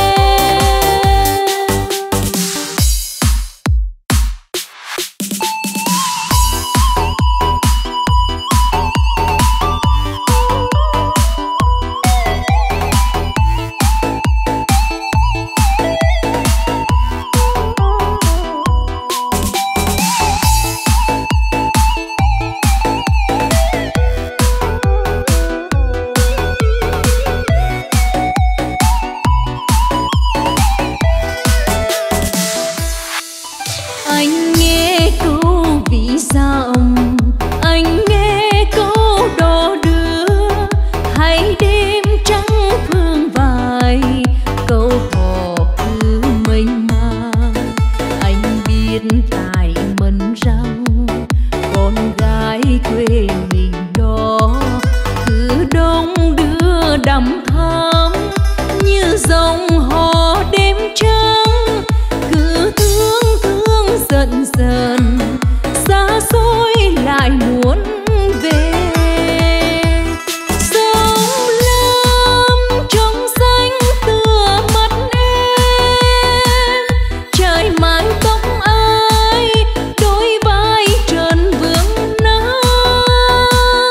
Anh nghe câu ví dặm, anh nghe câu đò đưa, hay đêm trắng phương vài, câu hò cứ mênh mang. Anh biết tại mần rằng con gái quê mình đó cứ đông đưa đắm thắm như dòng hò đêm trắng, cứ thương thương dần dần xa xôi lại muốn về. Sông Lam trong xanh tựa mắt em, trời mái tóc ai đôi vai trần vương nắng.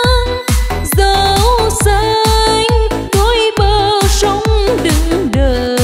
Dấu xanh đôi bờ sông đừng đời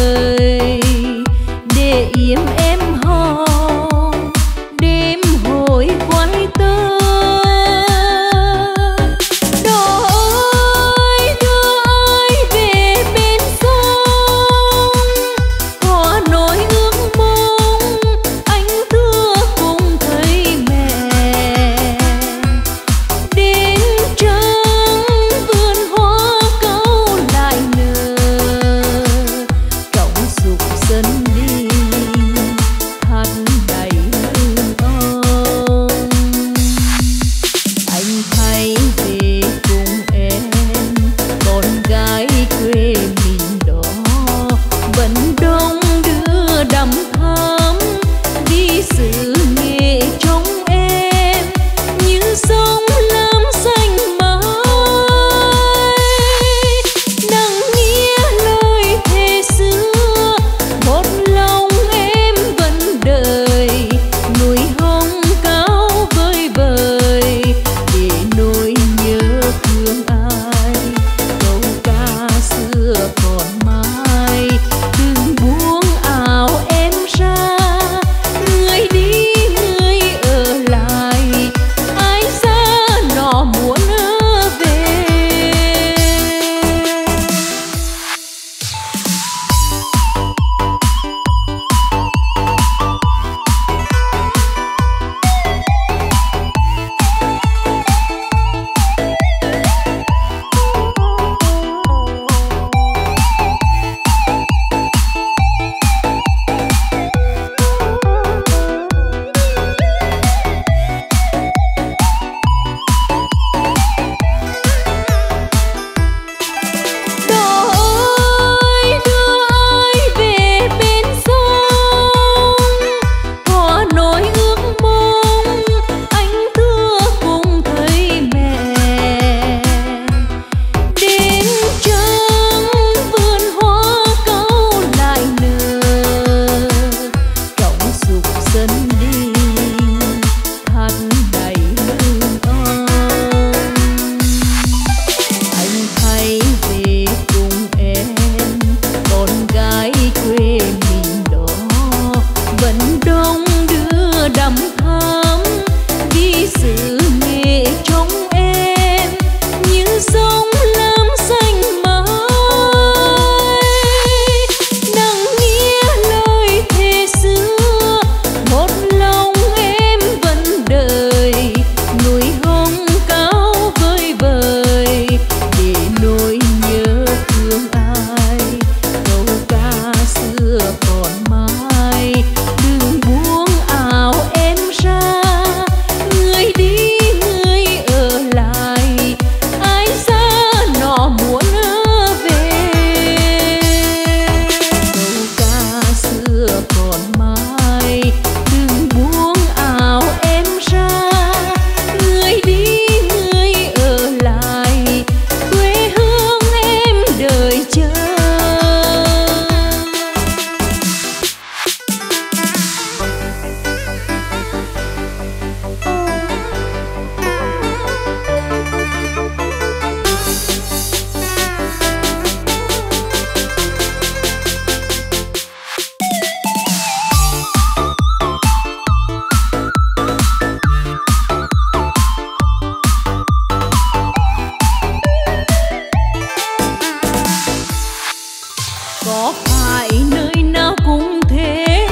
có phải nơi nào cũng thế,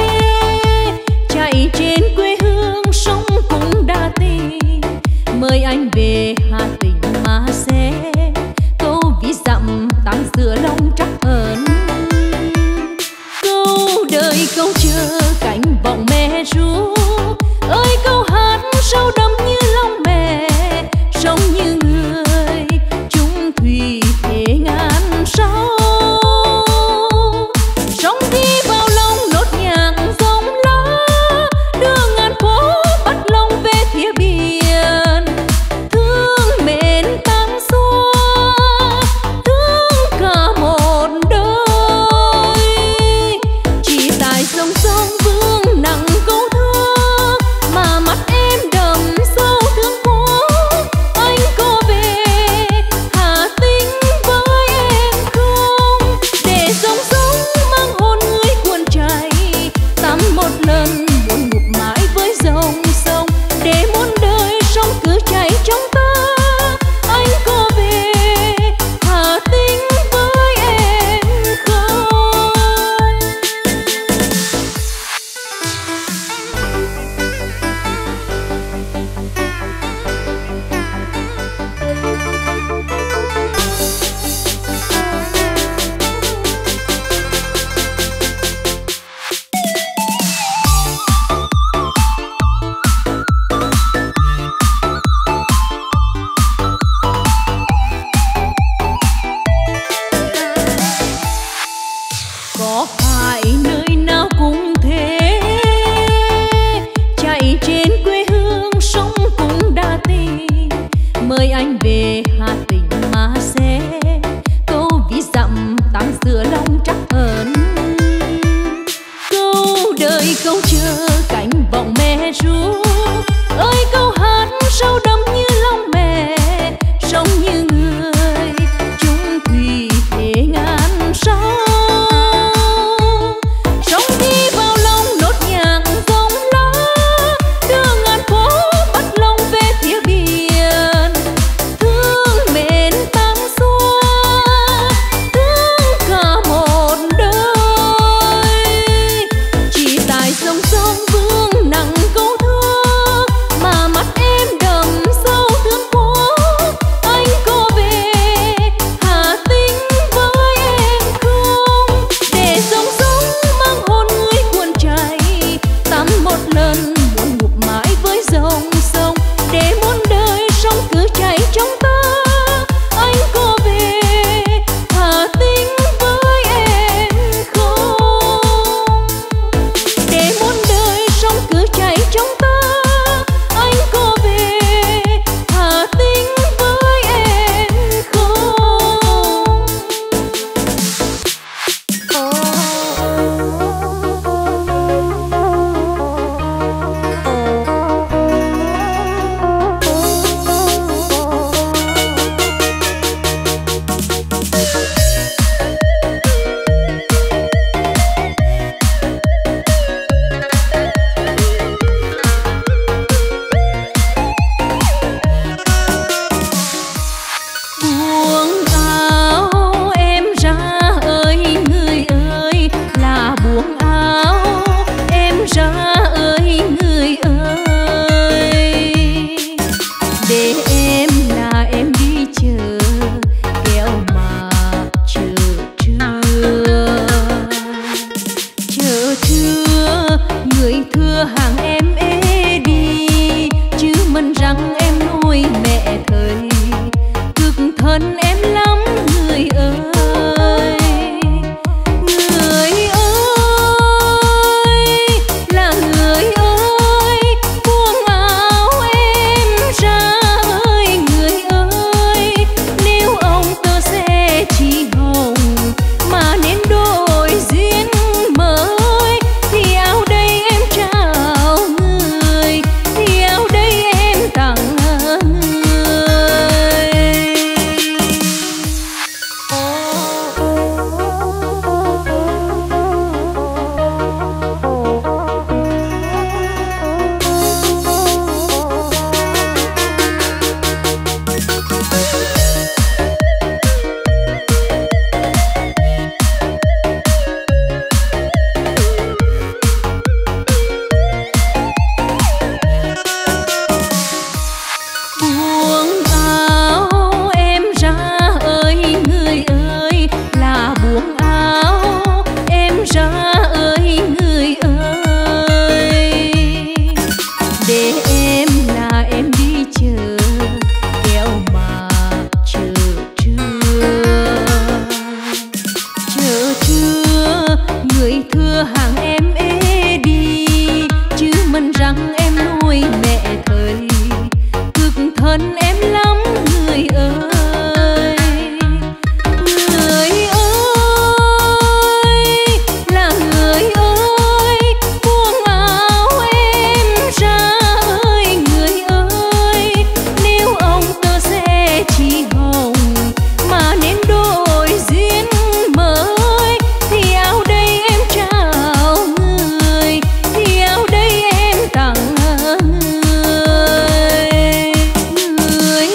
chạy trên quê hương sống cũng đã tìm. Mời anh về Hà Tĩnh mà xem câu ví dặm tan giữa lòng trắc ẩn. Câu đời câu chờ cánh vọng mẹ ru ơi, câu hát sâu đậm như lòng mẹ, sống như người chung thủy thế ngàn sao. Sống đi vào lòng nốt nhạc giông lá, đưa ngàn phố bắt lòng về phía biển. Thương mến tan xua, thương cả một đời, chỉ tại sông sông vương nặng câu thơ. thưa hàng em ê đi, chứ mình rằng em nuôi mẹ thời, cực thân em lắm người ơi. Người ơi là người ơi, buông áo em ra ơi người ơi, nếu ông tơ sẽ chỉ hồng mà nên đổi duyên mới, thì áo đây em trao người, thì áo đây em tặng người. Người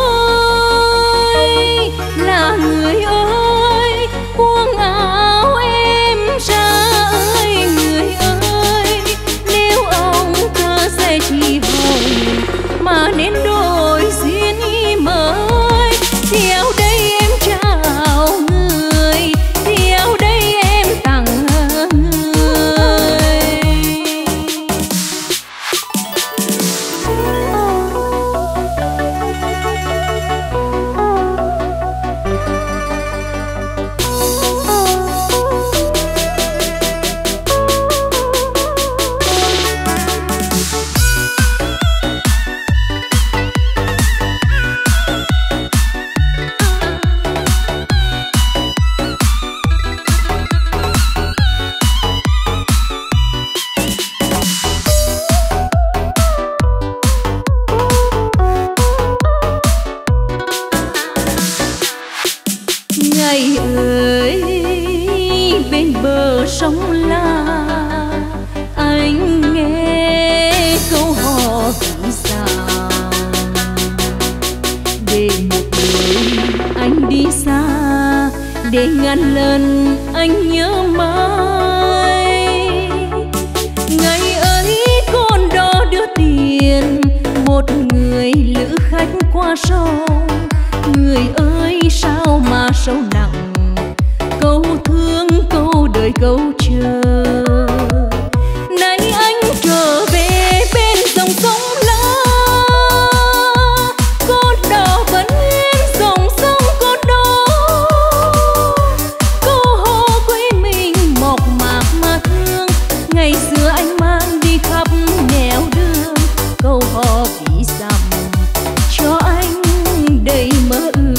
ơi là người ơi, buông áo em ra ơi người ơi, nếu ông tơ sẽ chỉ hồng mà nên đổi duyên mới, thì áo đây em trao người, thì áo đây em tặng ngày ơi bên bờ sông La, anh nghe câu hò vì sao để một đời anh đi xa, để ngàn lần anh nhớ mãi. Ngày ấy con đò đưa tiền một người lữ khách qua sông, người ơi sao mà sâu nặng, câu thương câu đời câu chờ. Nay anh trở về bên dòng sông La, con đò vẫn nguyên dòng sông con đó, câu hò quê mình mộc mạc mà thương, ngày xưa anh mang đi khắp nẻo đường, câu hò vì dặm cho anh đầy mơ ước.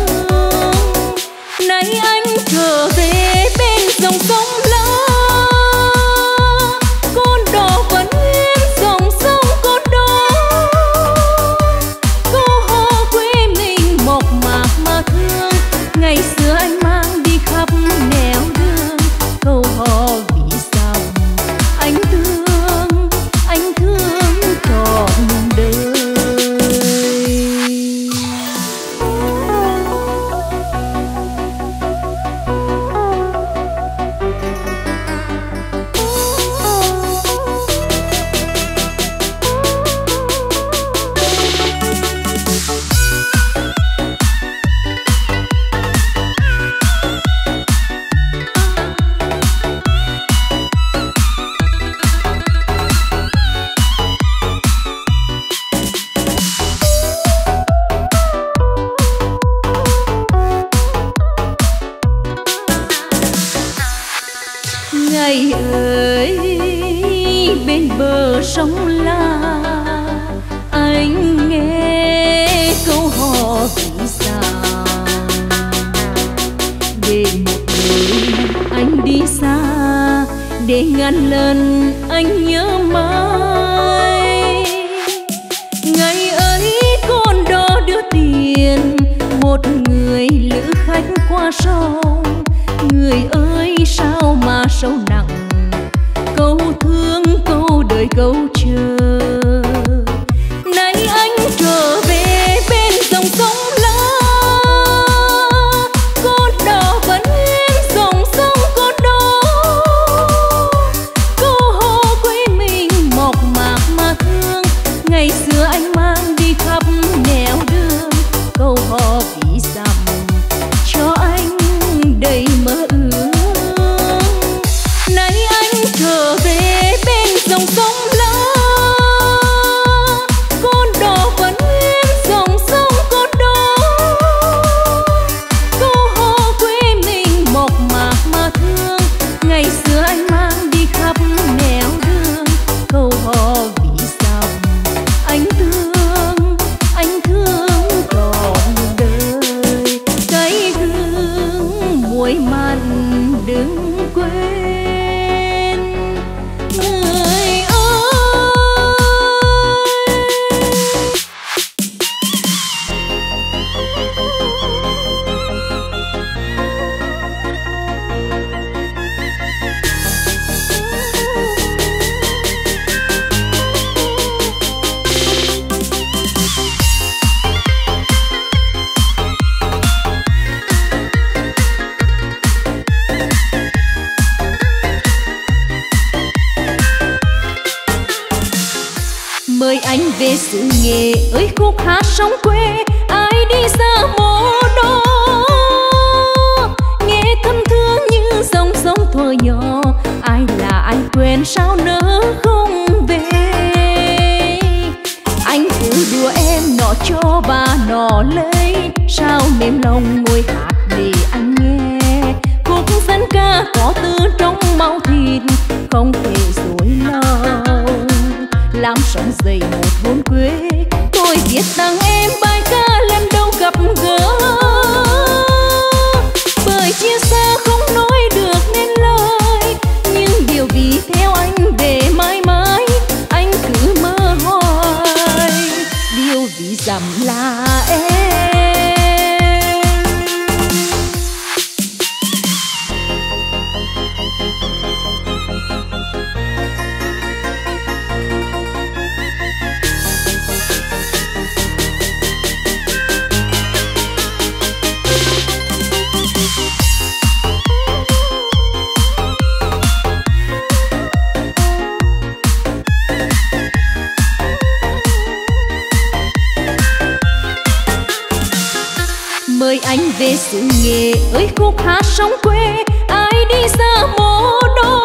Nay anh trở về bên dòng sông La, con đò vẫn nguyên dòng sông con đó, câu hò quê mình mộc mạc mà thương, ngày xưa anh mang đi khắp nẻo đường, câu hò vì dặm anh thương, anh thương trọn đời. Ngày ơi bên bờ sông La, anh nghe câu hò vì sao để một đời anh đi xa, để ngàn lần anh nhớ mãi. Ngày ấy con đò đưa tiền một người lữ khách qua sông, người ơi sao mà sâu nặng, câu thương câu đời câu chờ. Nay anh trở về bên dòng sông La, con đò vẫn nguyên dòng sông con đó, câu hò quê mình mộc mạc mà thương, ngày xưa anh mang đi khắp nẻo đường, câu hò vì dặm cho anh đầy mơ ước. Nay anh trở về bên dòng sông La, bạn đừng quên người ơi. Mời anh về xứ Nghệ ơi khúc hát sông quê, ai đi xa mô đô nghe thân thương như dòng sông thuở nhỏ. Ai là ai quên sao nỡ không về, anh cứ đùa em nọ cho bà nọ lấy, sao mềm lòng ngồi hát để anh nghe. Khúc dân ca có từ trong máu thịt, không thể dối lòng làm sống dậy một hồn quê. Tôi viết tặng em bài ca lần đầu gặp gỡ, bởi chia xa không nói được nên lời, nhưng điều vì theo anh về mãi mãi anh cứ mơ hoài. Điều vì dặm là em. Mời anh về xứ Nghệ ơi khúc hát sông quê, ai đi xa mô đô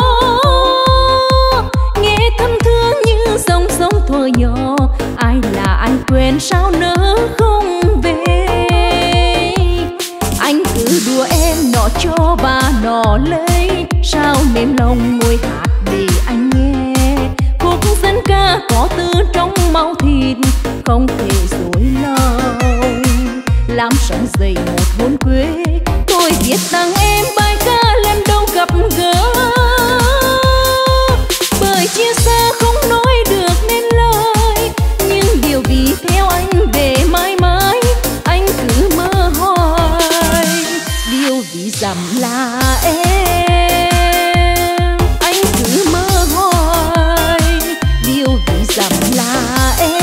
nghe thân thương như dòng sông thuở nhỏ. Ai là ai quên sao nỡ không về, anh cứ đùa em nọ cho bà nọ lấy, sao mềm lòng ngồi hát để anh nghe. Khúc dân ca có từ trong máu thịt, không thể dối lòng làm sống dậy một hồn quê. Tôi viết tặng em bài ca lần đầu gặp gỡ, bởi chia xa không nói được nên lời, nhưng điều vì theo anh về mãi mãi anh cứ mơ hoài. Điều vì dặm là em, anh cứ mơ hoài. Điều vì dặm là em.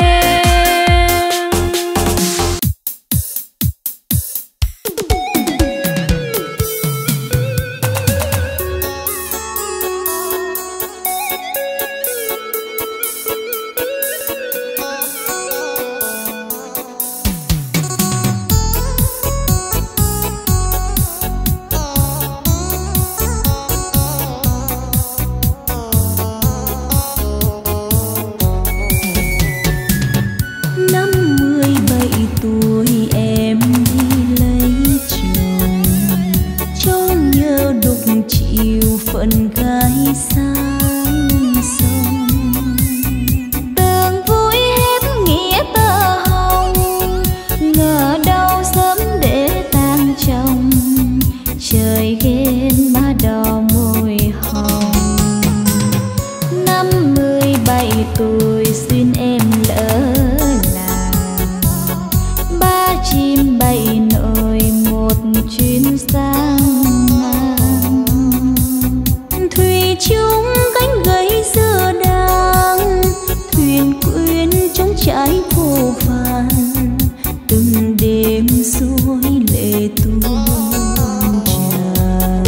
Phận gái sang sông, tường vui hết nghĩa tơ hồng, ngờ đâu sớm để tang chồng. Trời ghen má đỏ môi hồng, năm mươi bảy tuổi xin em lỡ làng. Ba chim bay nổi một chuyến sang chúng cánh gấy dưa đàng, thuyền quyến trong trái phù phàn, từng đêm suối lệ tuôn tràn.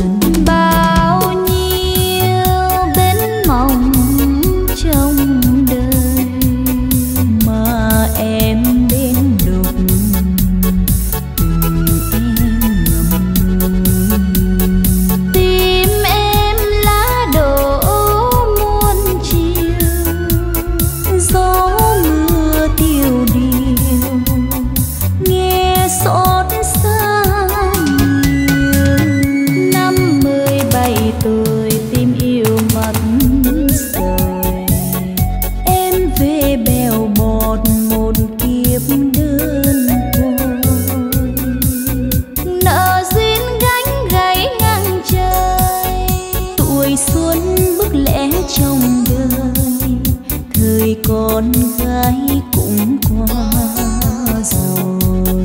con gái cũng qua rồi.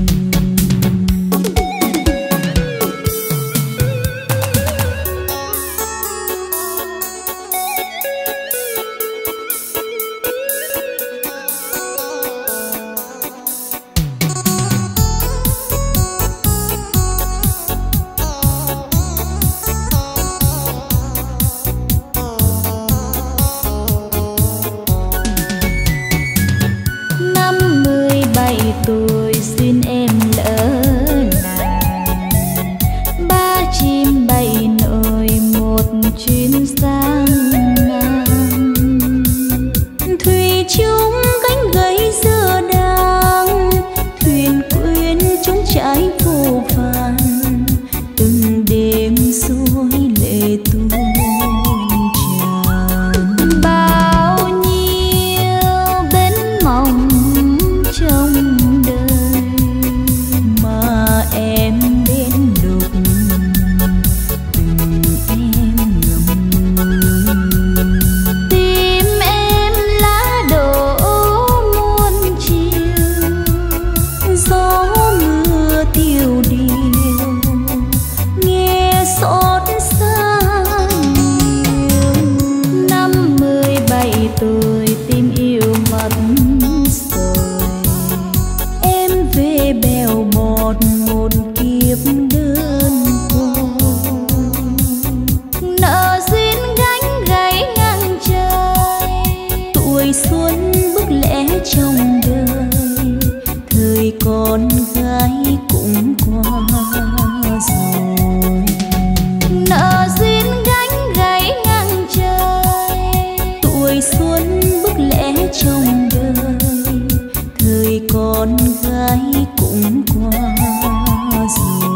Tôi xin em lỡ làng, ba chim bay nội một chuyến sang ngang. Thủy chung cánh gấy giờ đang, thuyền quyến chúng trái vô vàn, từng đêm dối lệ tuôn tràn. Bao nhiêu bến mộng trong em bên đục tình em ngầm tim em lá đổ muôn chiều, gió mưa tiêu điều nghe xót xa nhiều. Năm mười bảy tuổi tim yêu mất rồi, em về bèo bọt một kiếp đơn côi. Nợ duyên gánh gãy ngang trời, tuổi xuân bước lẽ trong đời, thời con gái cũng qua rồi. Nợ duyên gánh gãy ngang trời, tuổi xuân bước lẽ trong đời, thời con gái cũng qua rồi.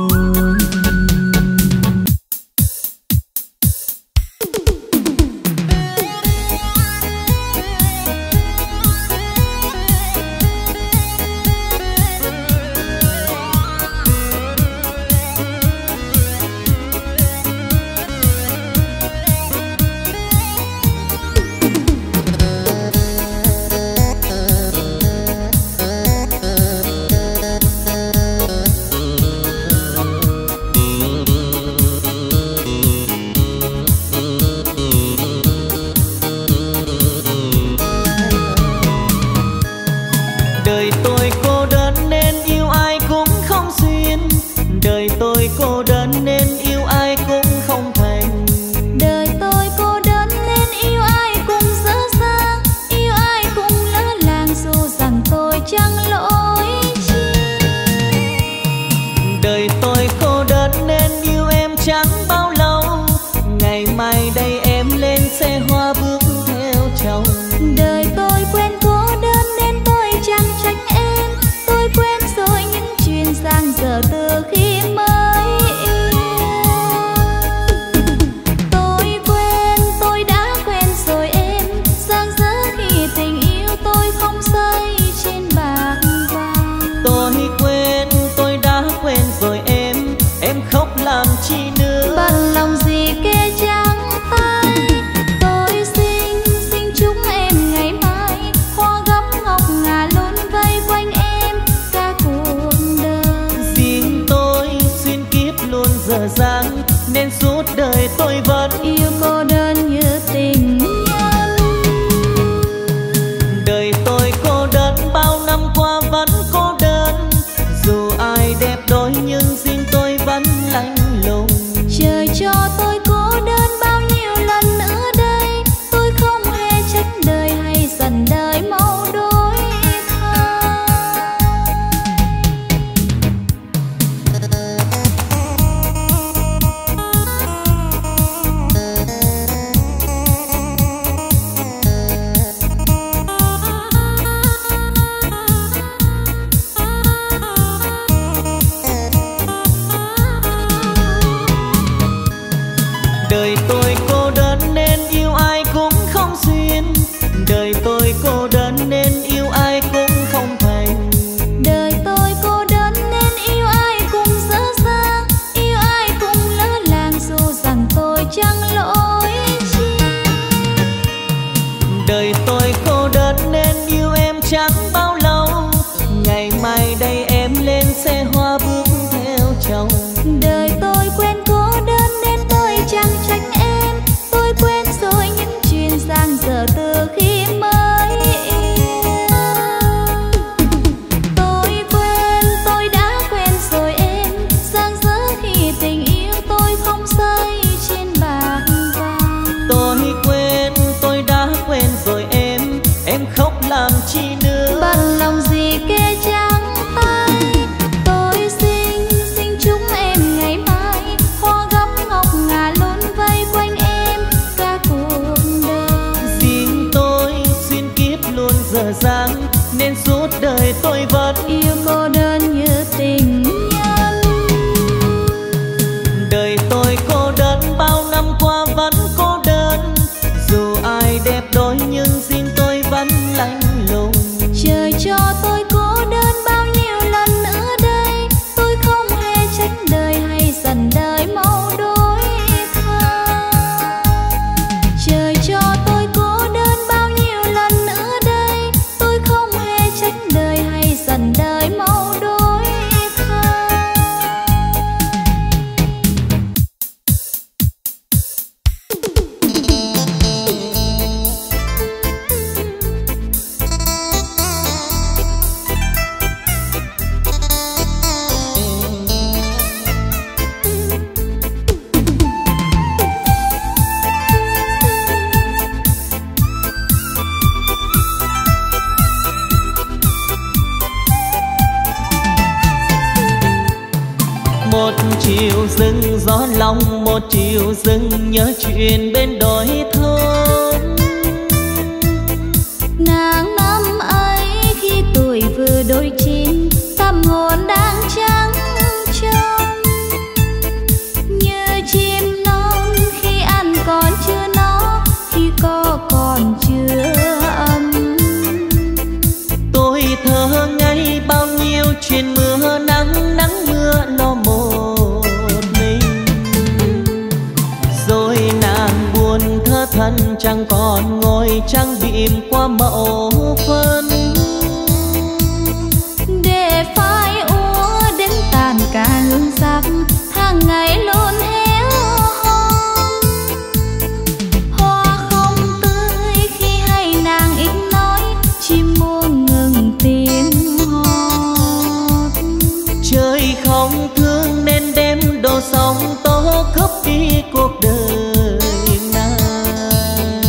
lòng một chiều dừng nhớ chuyện bên đồi thôn. Nàng năm ấy khi tuổi vừa đôi chín, tâm hồn đang trắng trong như chim non khi ăn còn chưa no, khi có còn chưa ấm. Tôi thơ ngây bao nhiêu chuyện mưa nắng, nắng mưa lo một mình. Rồi nàng buồn thơ thân chẳng còn ngồi trăng bìm qua mậu phân. Để phai úa đến tàn cả hương sắc, tháng ngày luôn héo hon. Hoa không tươi khi hay nàng ít nói, chim muông ngừng tiếng hót. Trời không thương nên đêm đổ sóng tố cướp đi cuộc đời nàng.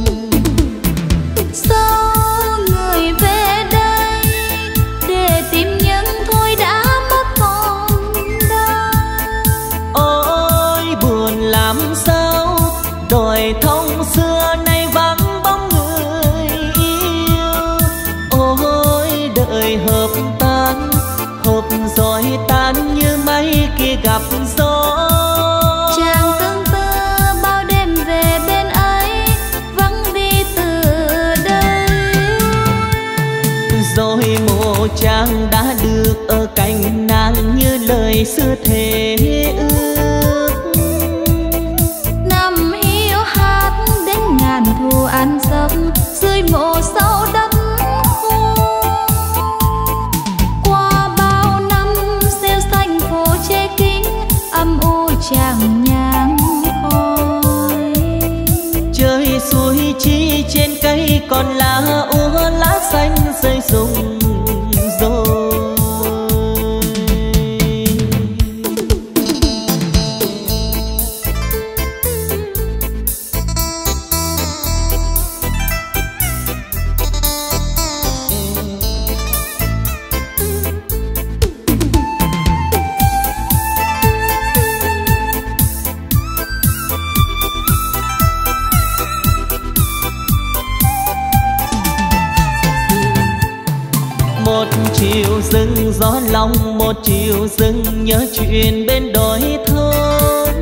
Sao người về đây để tìm những thôi đã mất còn đâu. Ôi buồn làm sao đồi thông xưa nay vắng bóng người yêu. Ôi đời hợp tan, hợp rồi tan như mây kia gặp gió. Chàng tương tư bao đêm về bên ấy, vắng đi từ đây. Rồi mộ chàng đã được ở cạnh nàng như lời xưa thề ước. Năm hiu hát đến ngàn thu ăn giấc dưới mộ sâu đất khô. Qua bao năm rêu xanh phố che kính, âm u chàng nhang khói. Trời suối chi trên cây còn lá úa lá xanh rơi rụng rồi. Một chiều rừng gió lòng, một chiều rừng nhớ chuyện bên đồi thôn.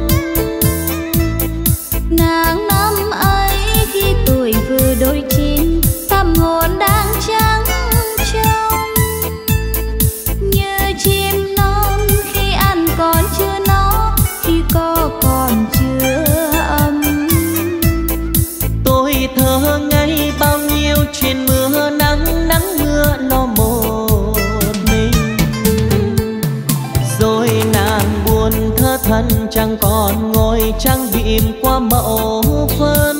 Nàng năm ấy khi tuổi vừa đôi chín, tâm hồn đang trắng trong như chim non khi ăn còn chưa no, khi có còn chưa ấm. Tôi thơ ngây bao nhiêu chuyện mưa nắng, nắng mưa lo một mình. Rồi nàng buồn thơ thân chẳng còn ngồi trăng bìm qua mậu phân.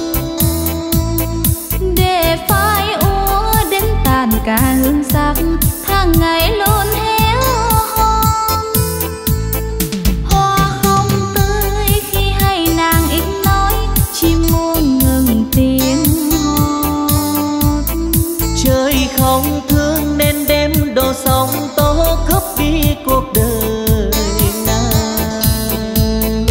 Để phai úa đến tàn cả hương sắc, tháng ngày luôn héo hon. Hoa không tươi khi hay nàng ít nói, chim muông ngừng tiếng hót. Trời không thương nên đêm đổ sóng tố cướp đi cuộc đời nàng.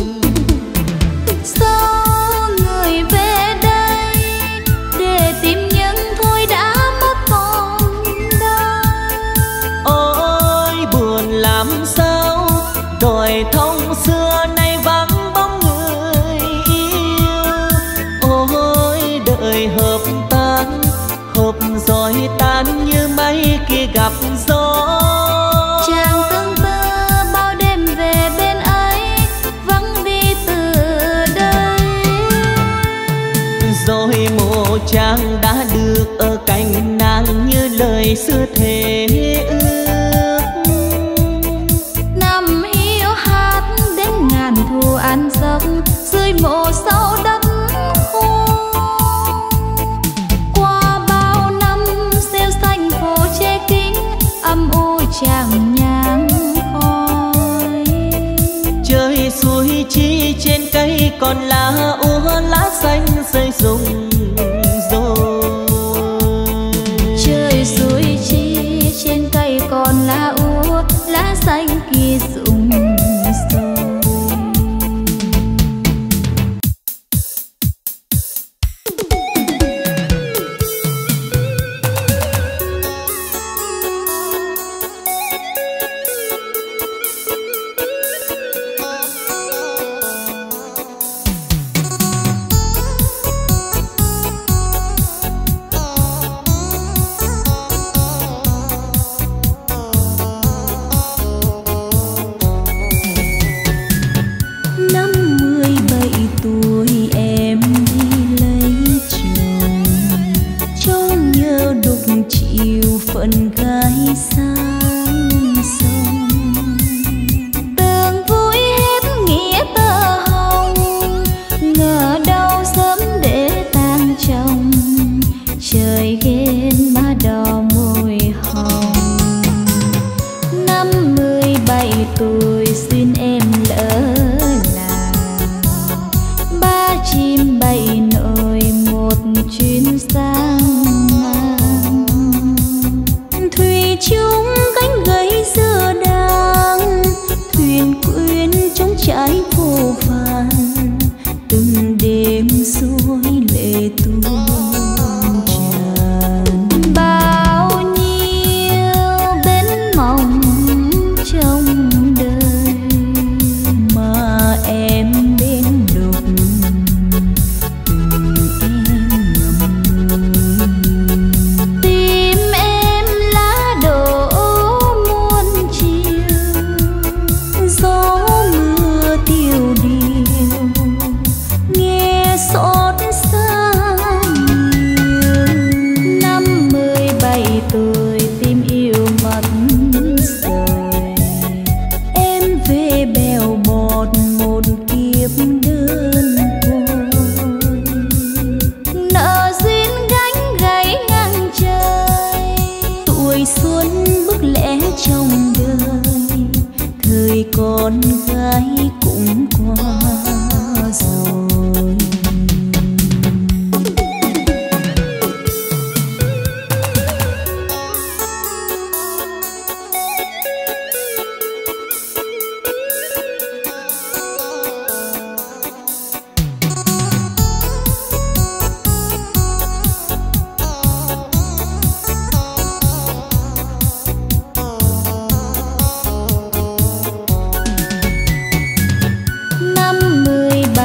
Sao người về đây để tìm những thôi đã mất còn đâu. Ôi buồn làm sao đồi thông xưa nay vắng bóng người yêu. Ôi đời hợp tan, hợp rồi tan như mây kia gặp gió. Chàng tương tư bao đêm về bên ấy, vắng đi từ đây. Rồi mộ chàng đã được ở cạnh nàng như lời xưa thề ước. Năm hiu hát đến ngàn thu ăn giấc dưới mộ sâu đất khô. Qua bao năm rêu xanh phố che kính, âm u chàng nhang khói. Trời suối chi trên cây còn lá úa lá xanh rơi rụng rồi. Trời suối chi trên cây còn lá úa lá xanh kia rụng rồi.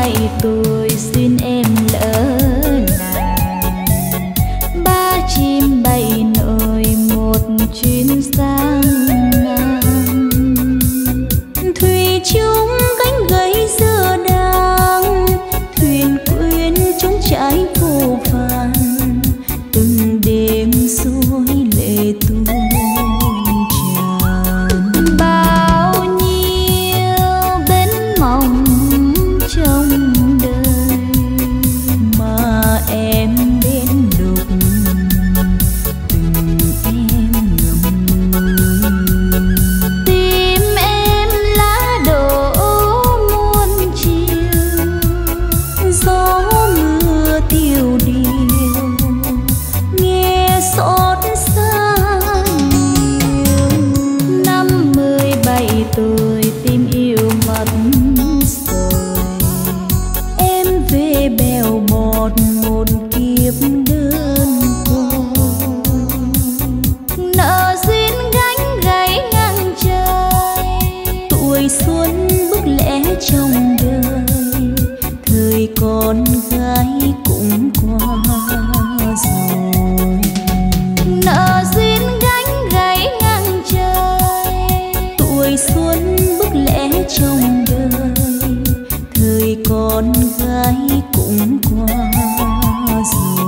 bảy tuổi xin em lỡ nàng, ba chim bảy nồi một chuyến sang ngang. Thủy chung cánh gấy dừa đang, thuyền quyến trong trái phù phàn, từng đêm xuôi lệ tuôn tràn. Bao nhiêu bến mộng trong đời mà em bên đục, từng em ngậm ngùi. Tim em lá đổ muôn chiều, gió mưa tiêu điều, nghe xót xa nhiều. Năm mười bảy tuổi tim yêu mất rồi, em về bèo bọt một kiếp đơn côi. Nợ duyên gánh gấy ngang trời, tuổi xuân bước lẽ trong đời, thời con gái cũng qua rồi. Nợ duyên gánh gấy ngang trời, tuổi xuân bước lẽ trong đời, thời con gái cũng qua rồi.